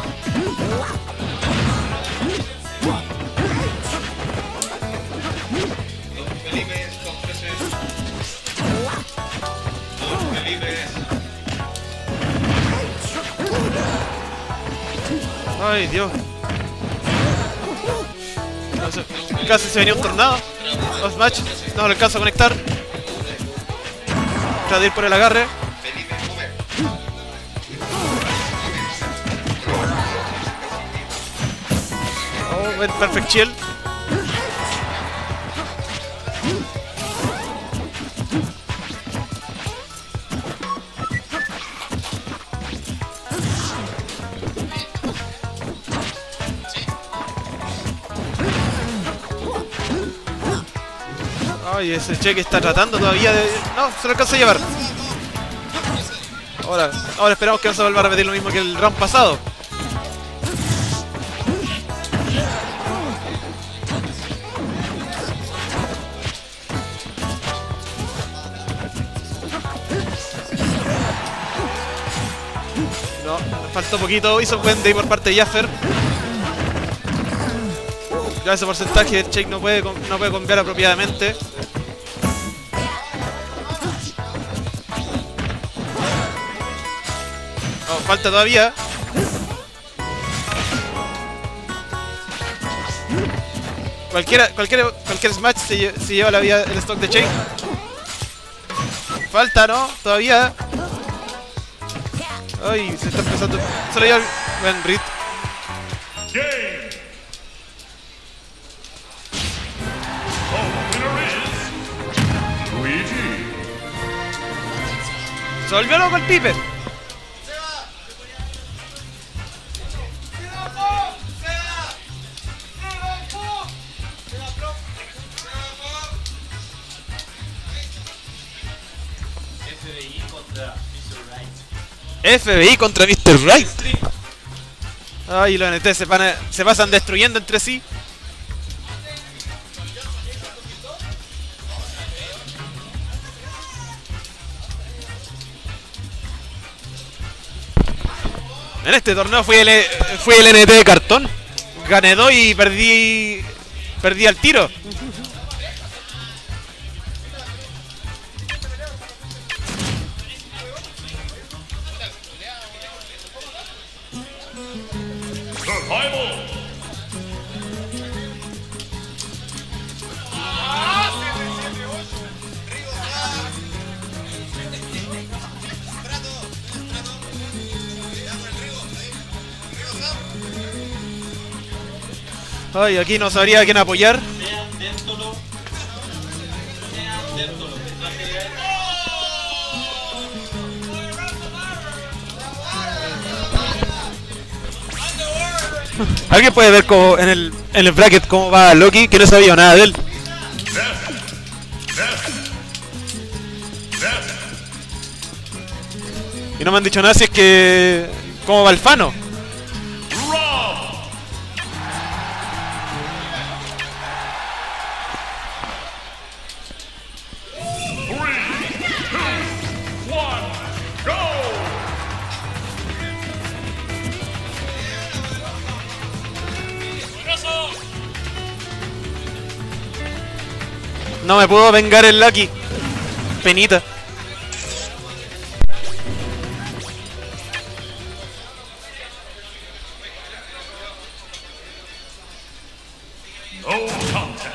Ay, Dios. Casi se venía un tornado. Dos match. No le alcanza a conectar. Trata de ir por el agarre. Oh, buen perfect chill. Ay, ese cheque está tratando todavía de... No, se lo alcanza a llevar. Ahora esperamos que no se vuelva a repetir lo mismo que el round pasado. No, faltó poquito. Hizo un buen day por parte de Jaffer. Ya ese porcentaje el Shake no puede cambiar apropiadamente. No, falta todavía. Cualquier smash se lleva la vida el stock de Shake. Falta, ¿no? Todavía. Ay, se está empezando. Se lo lleva buen Rit. Game. Winner is Luigi. Se volvió loco el Piper. FBI contra Mr. Right. Ay, los NT se pasan destruyendo entre sí. En este torneo fui el NT de cartón. Gané 2 y perdí al tiro. Survival. Ay, aquí no sabría a quién apoyar. ¿Alguien puede ver cómo en el bracket cómo va Loki? Que no sabía nada de él. Y no me han dicho nada si es que... ¿Cómo va el Fano? No me puedo vengar el Lucky. Penita. No contest.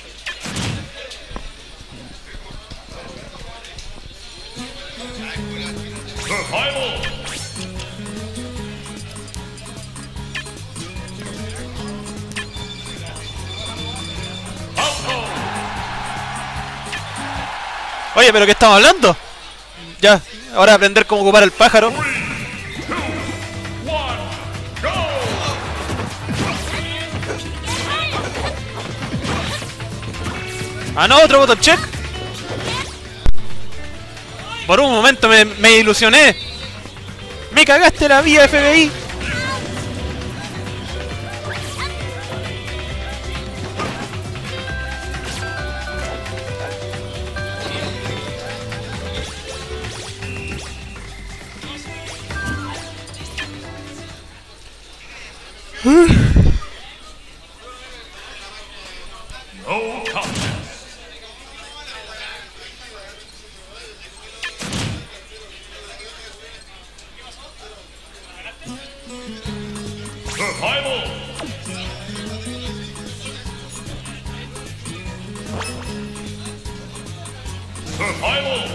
Survival. Oye, ¿pero qué estamos hablando? Ya, ahora aprender cómo ocupar el pájaro. 3, 2, 1, go! Ah, no, otro botón check. Por un momento me ilusioné. Me cagaste la vida, FBI. No contest. Survival. Survival.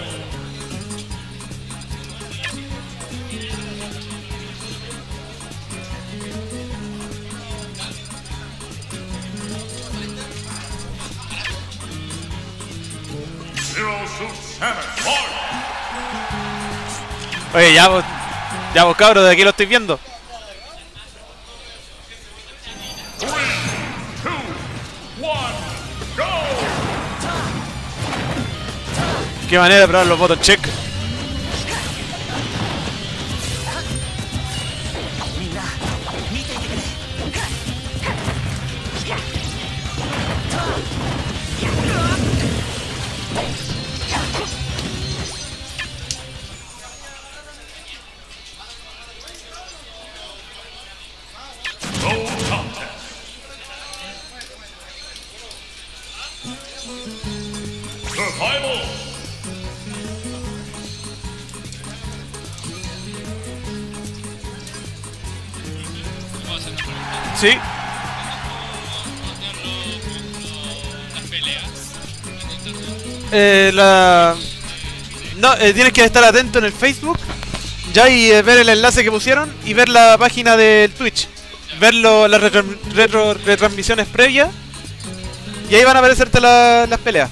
Zero Suit Salmon. Mark. Oye, ya vos cabros, de aquí lo estoy viendo. 3, 2, 1, go! Qué manera de probar los botón check. No contest. Survival. Sí. No, tienes que estar atento en el Facebook. Ya y ver el enlace que pusieron y ver la página del Twitch. Ver las retransmisiones previas. Y ahí van a aparecerte las peleas.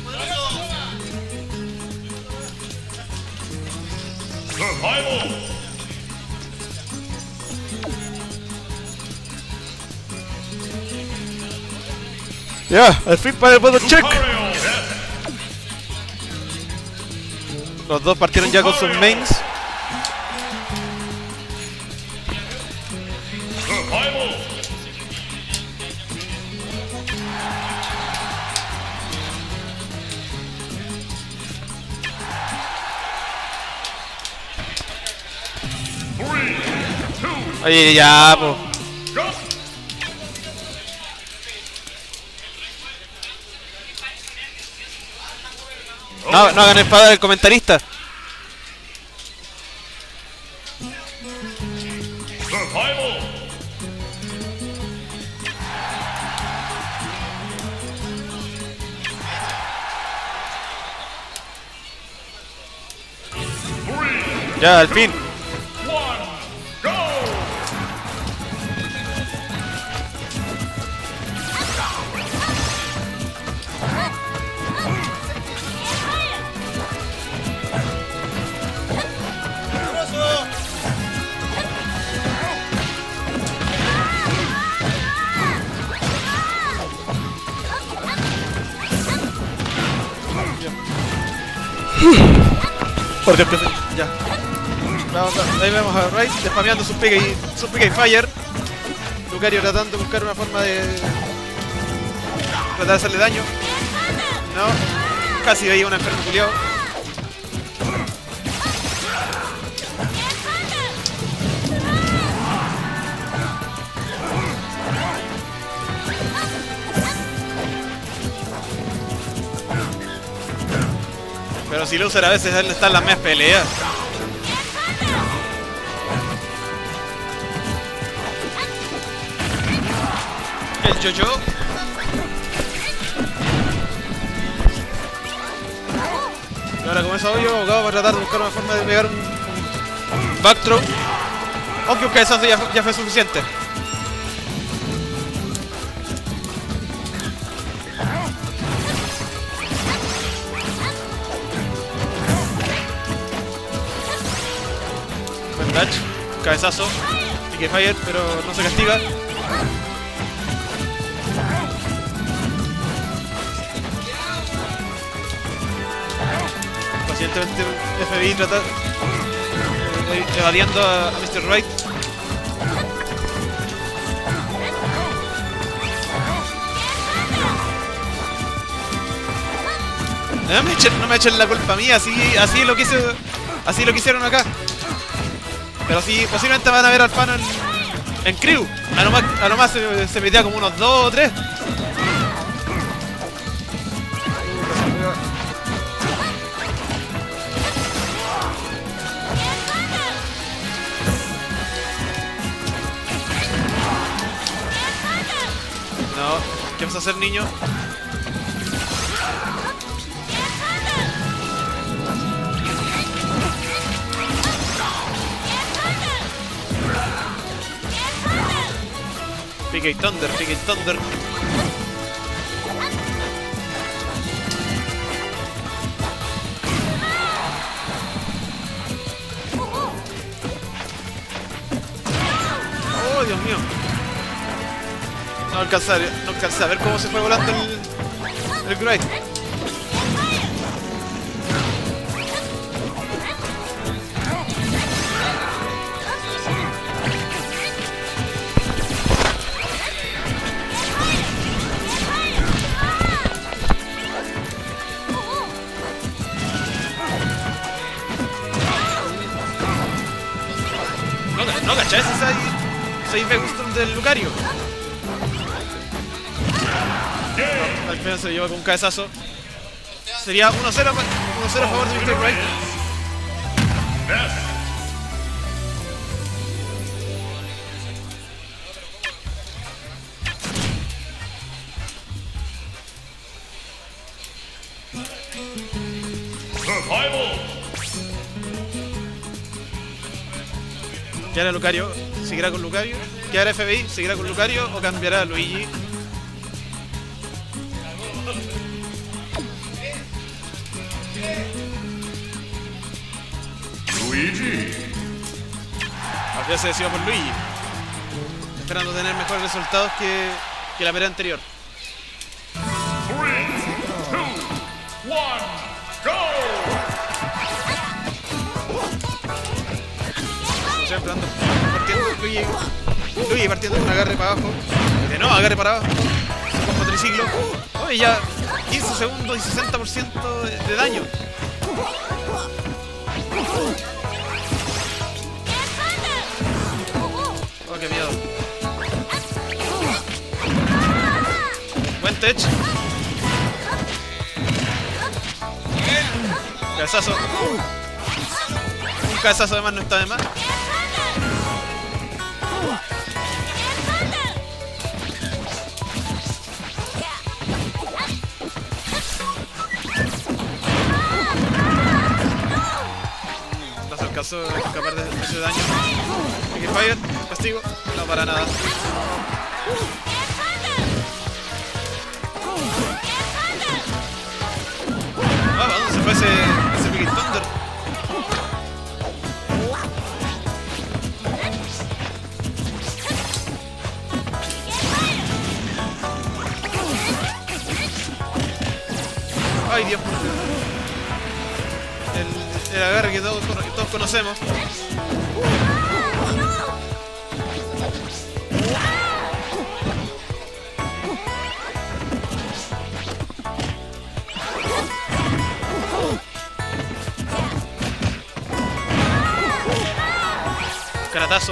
Survival. Ya, al fin para el botón check. Mario Death. Los dos partieron ya con sus mains. Oye, ya, po. No, no hagan espada del comentarista. Survival. Ya, al fin. 1, go! Por Dios que sí. Ya. Ahí vemos a Wright spameando su pica y fire. Lucario tratando de buscar una forma de tratar de hacerle daño. No. Casi veía un enfermo culiao. Pero si Loser a veces él está en las mismas peleas. El Jojo. Y ahora como es obvio, abogado va a tratar de buscar una forma de pegar un backthrow. Aunque un cabezazo ya fue suficiente. Buen dash, cabezazo, pique fire, pero no se castiga. Pacientemente FBI trata evadiendo a Mr. Wright. No me echen la culpa mía, así lo quisieron acá. Pero sí, posiblemente van a ver al Fano en crew. A lo más se metía como unos 2 o 3. No, ¿qué vas a hacer, niño? Pique y Thunder, Pique y Thunder. Oh, Dios mío. No alcancé a ver cómo se fue volando el Great. No, ¿cachai? Ese 6B Guston del Lucario. Al final se lleva con un cabezazo. Sería 1-0 a favor de Mr. Wright. Survival. ¿Qué hará Lucario? ¿Seguirá con Lucario? ¿Qué hará FBI? ¿Seguirá con Lucario o cambiará a Luigi? Luigi. Al final se decidió por Luigi, esperando tener mejores resultados que la pelea anterior. 3, 2, 1, go! Siempre ando partiendo Luigi partiendo con un agarre para abajo. De nuevo agarre para abajo. Con triciclo. Oye, ya 15 segundos y 60% de daño. Oh, qué miedo. Buen tech. Cabezazo. Un cabezazo además no está de más. No se alcanzó a escapar de ese daño. Mickey Fire, castigo. No para nada. ¿A dónde se fue ese Mickey Thunder? Ay, Dios. El agarre que todos conocemos. Caratazo.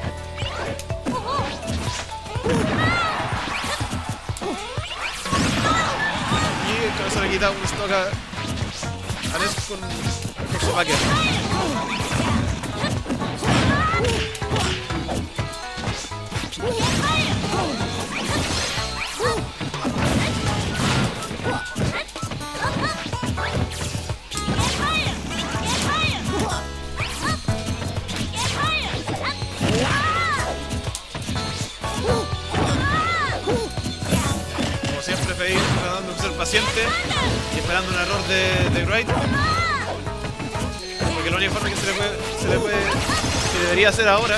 Y el cabeza le quita un stock a Ness con su backer. Como siempre, Fei tratando de ser paciente y esperando un error de Wright. Porque la única forma que que debería hacer ahora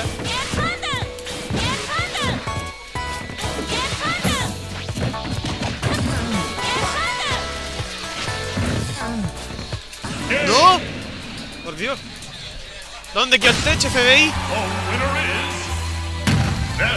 ¡no! ¡Por Dios! ¿Dónde quedó el techo, FBI? The winner is Ness.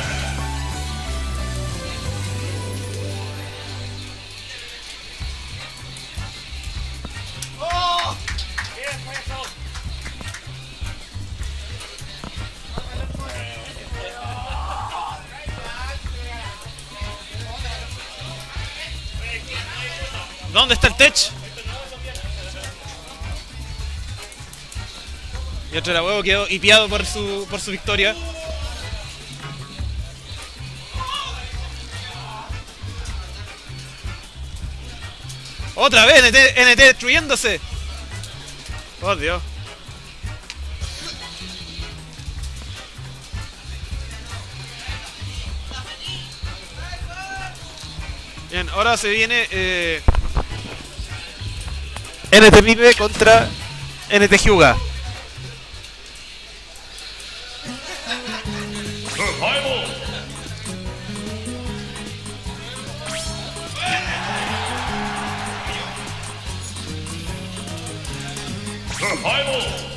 ¿Dónde está el tech? Y otro huevo quedó hipeado por su victoria. ¡Otra vez! NT destruyéndose. ¡Oh, Dios! Bien, ahora se viene NT Pipe contra NT Hyuga. Survival. Survival.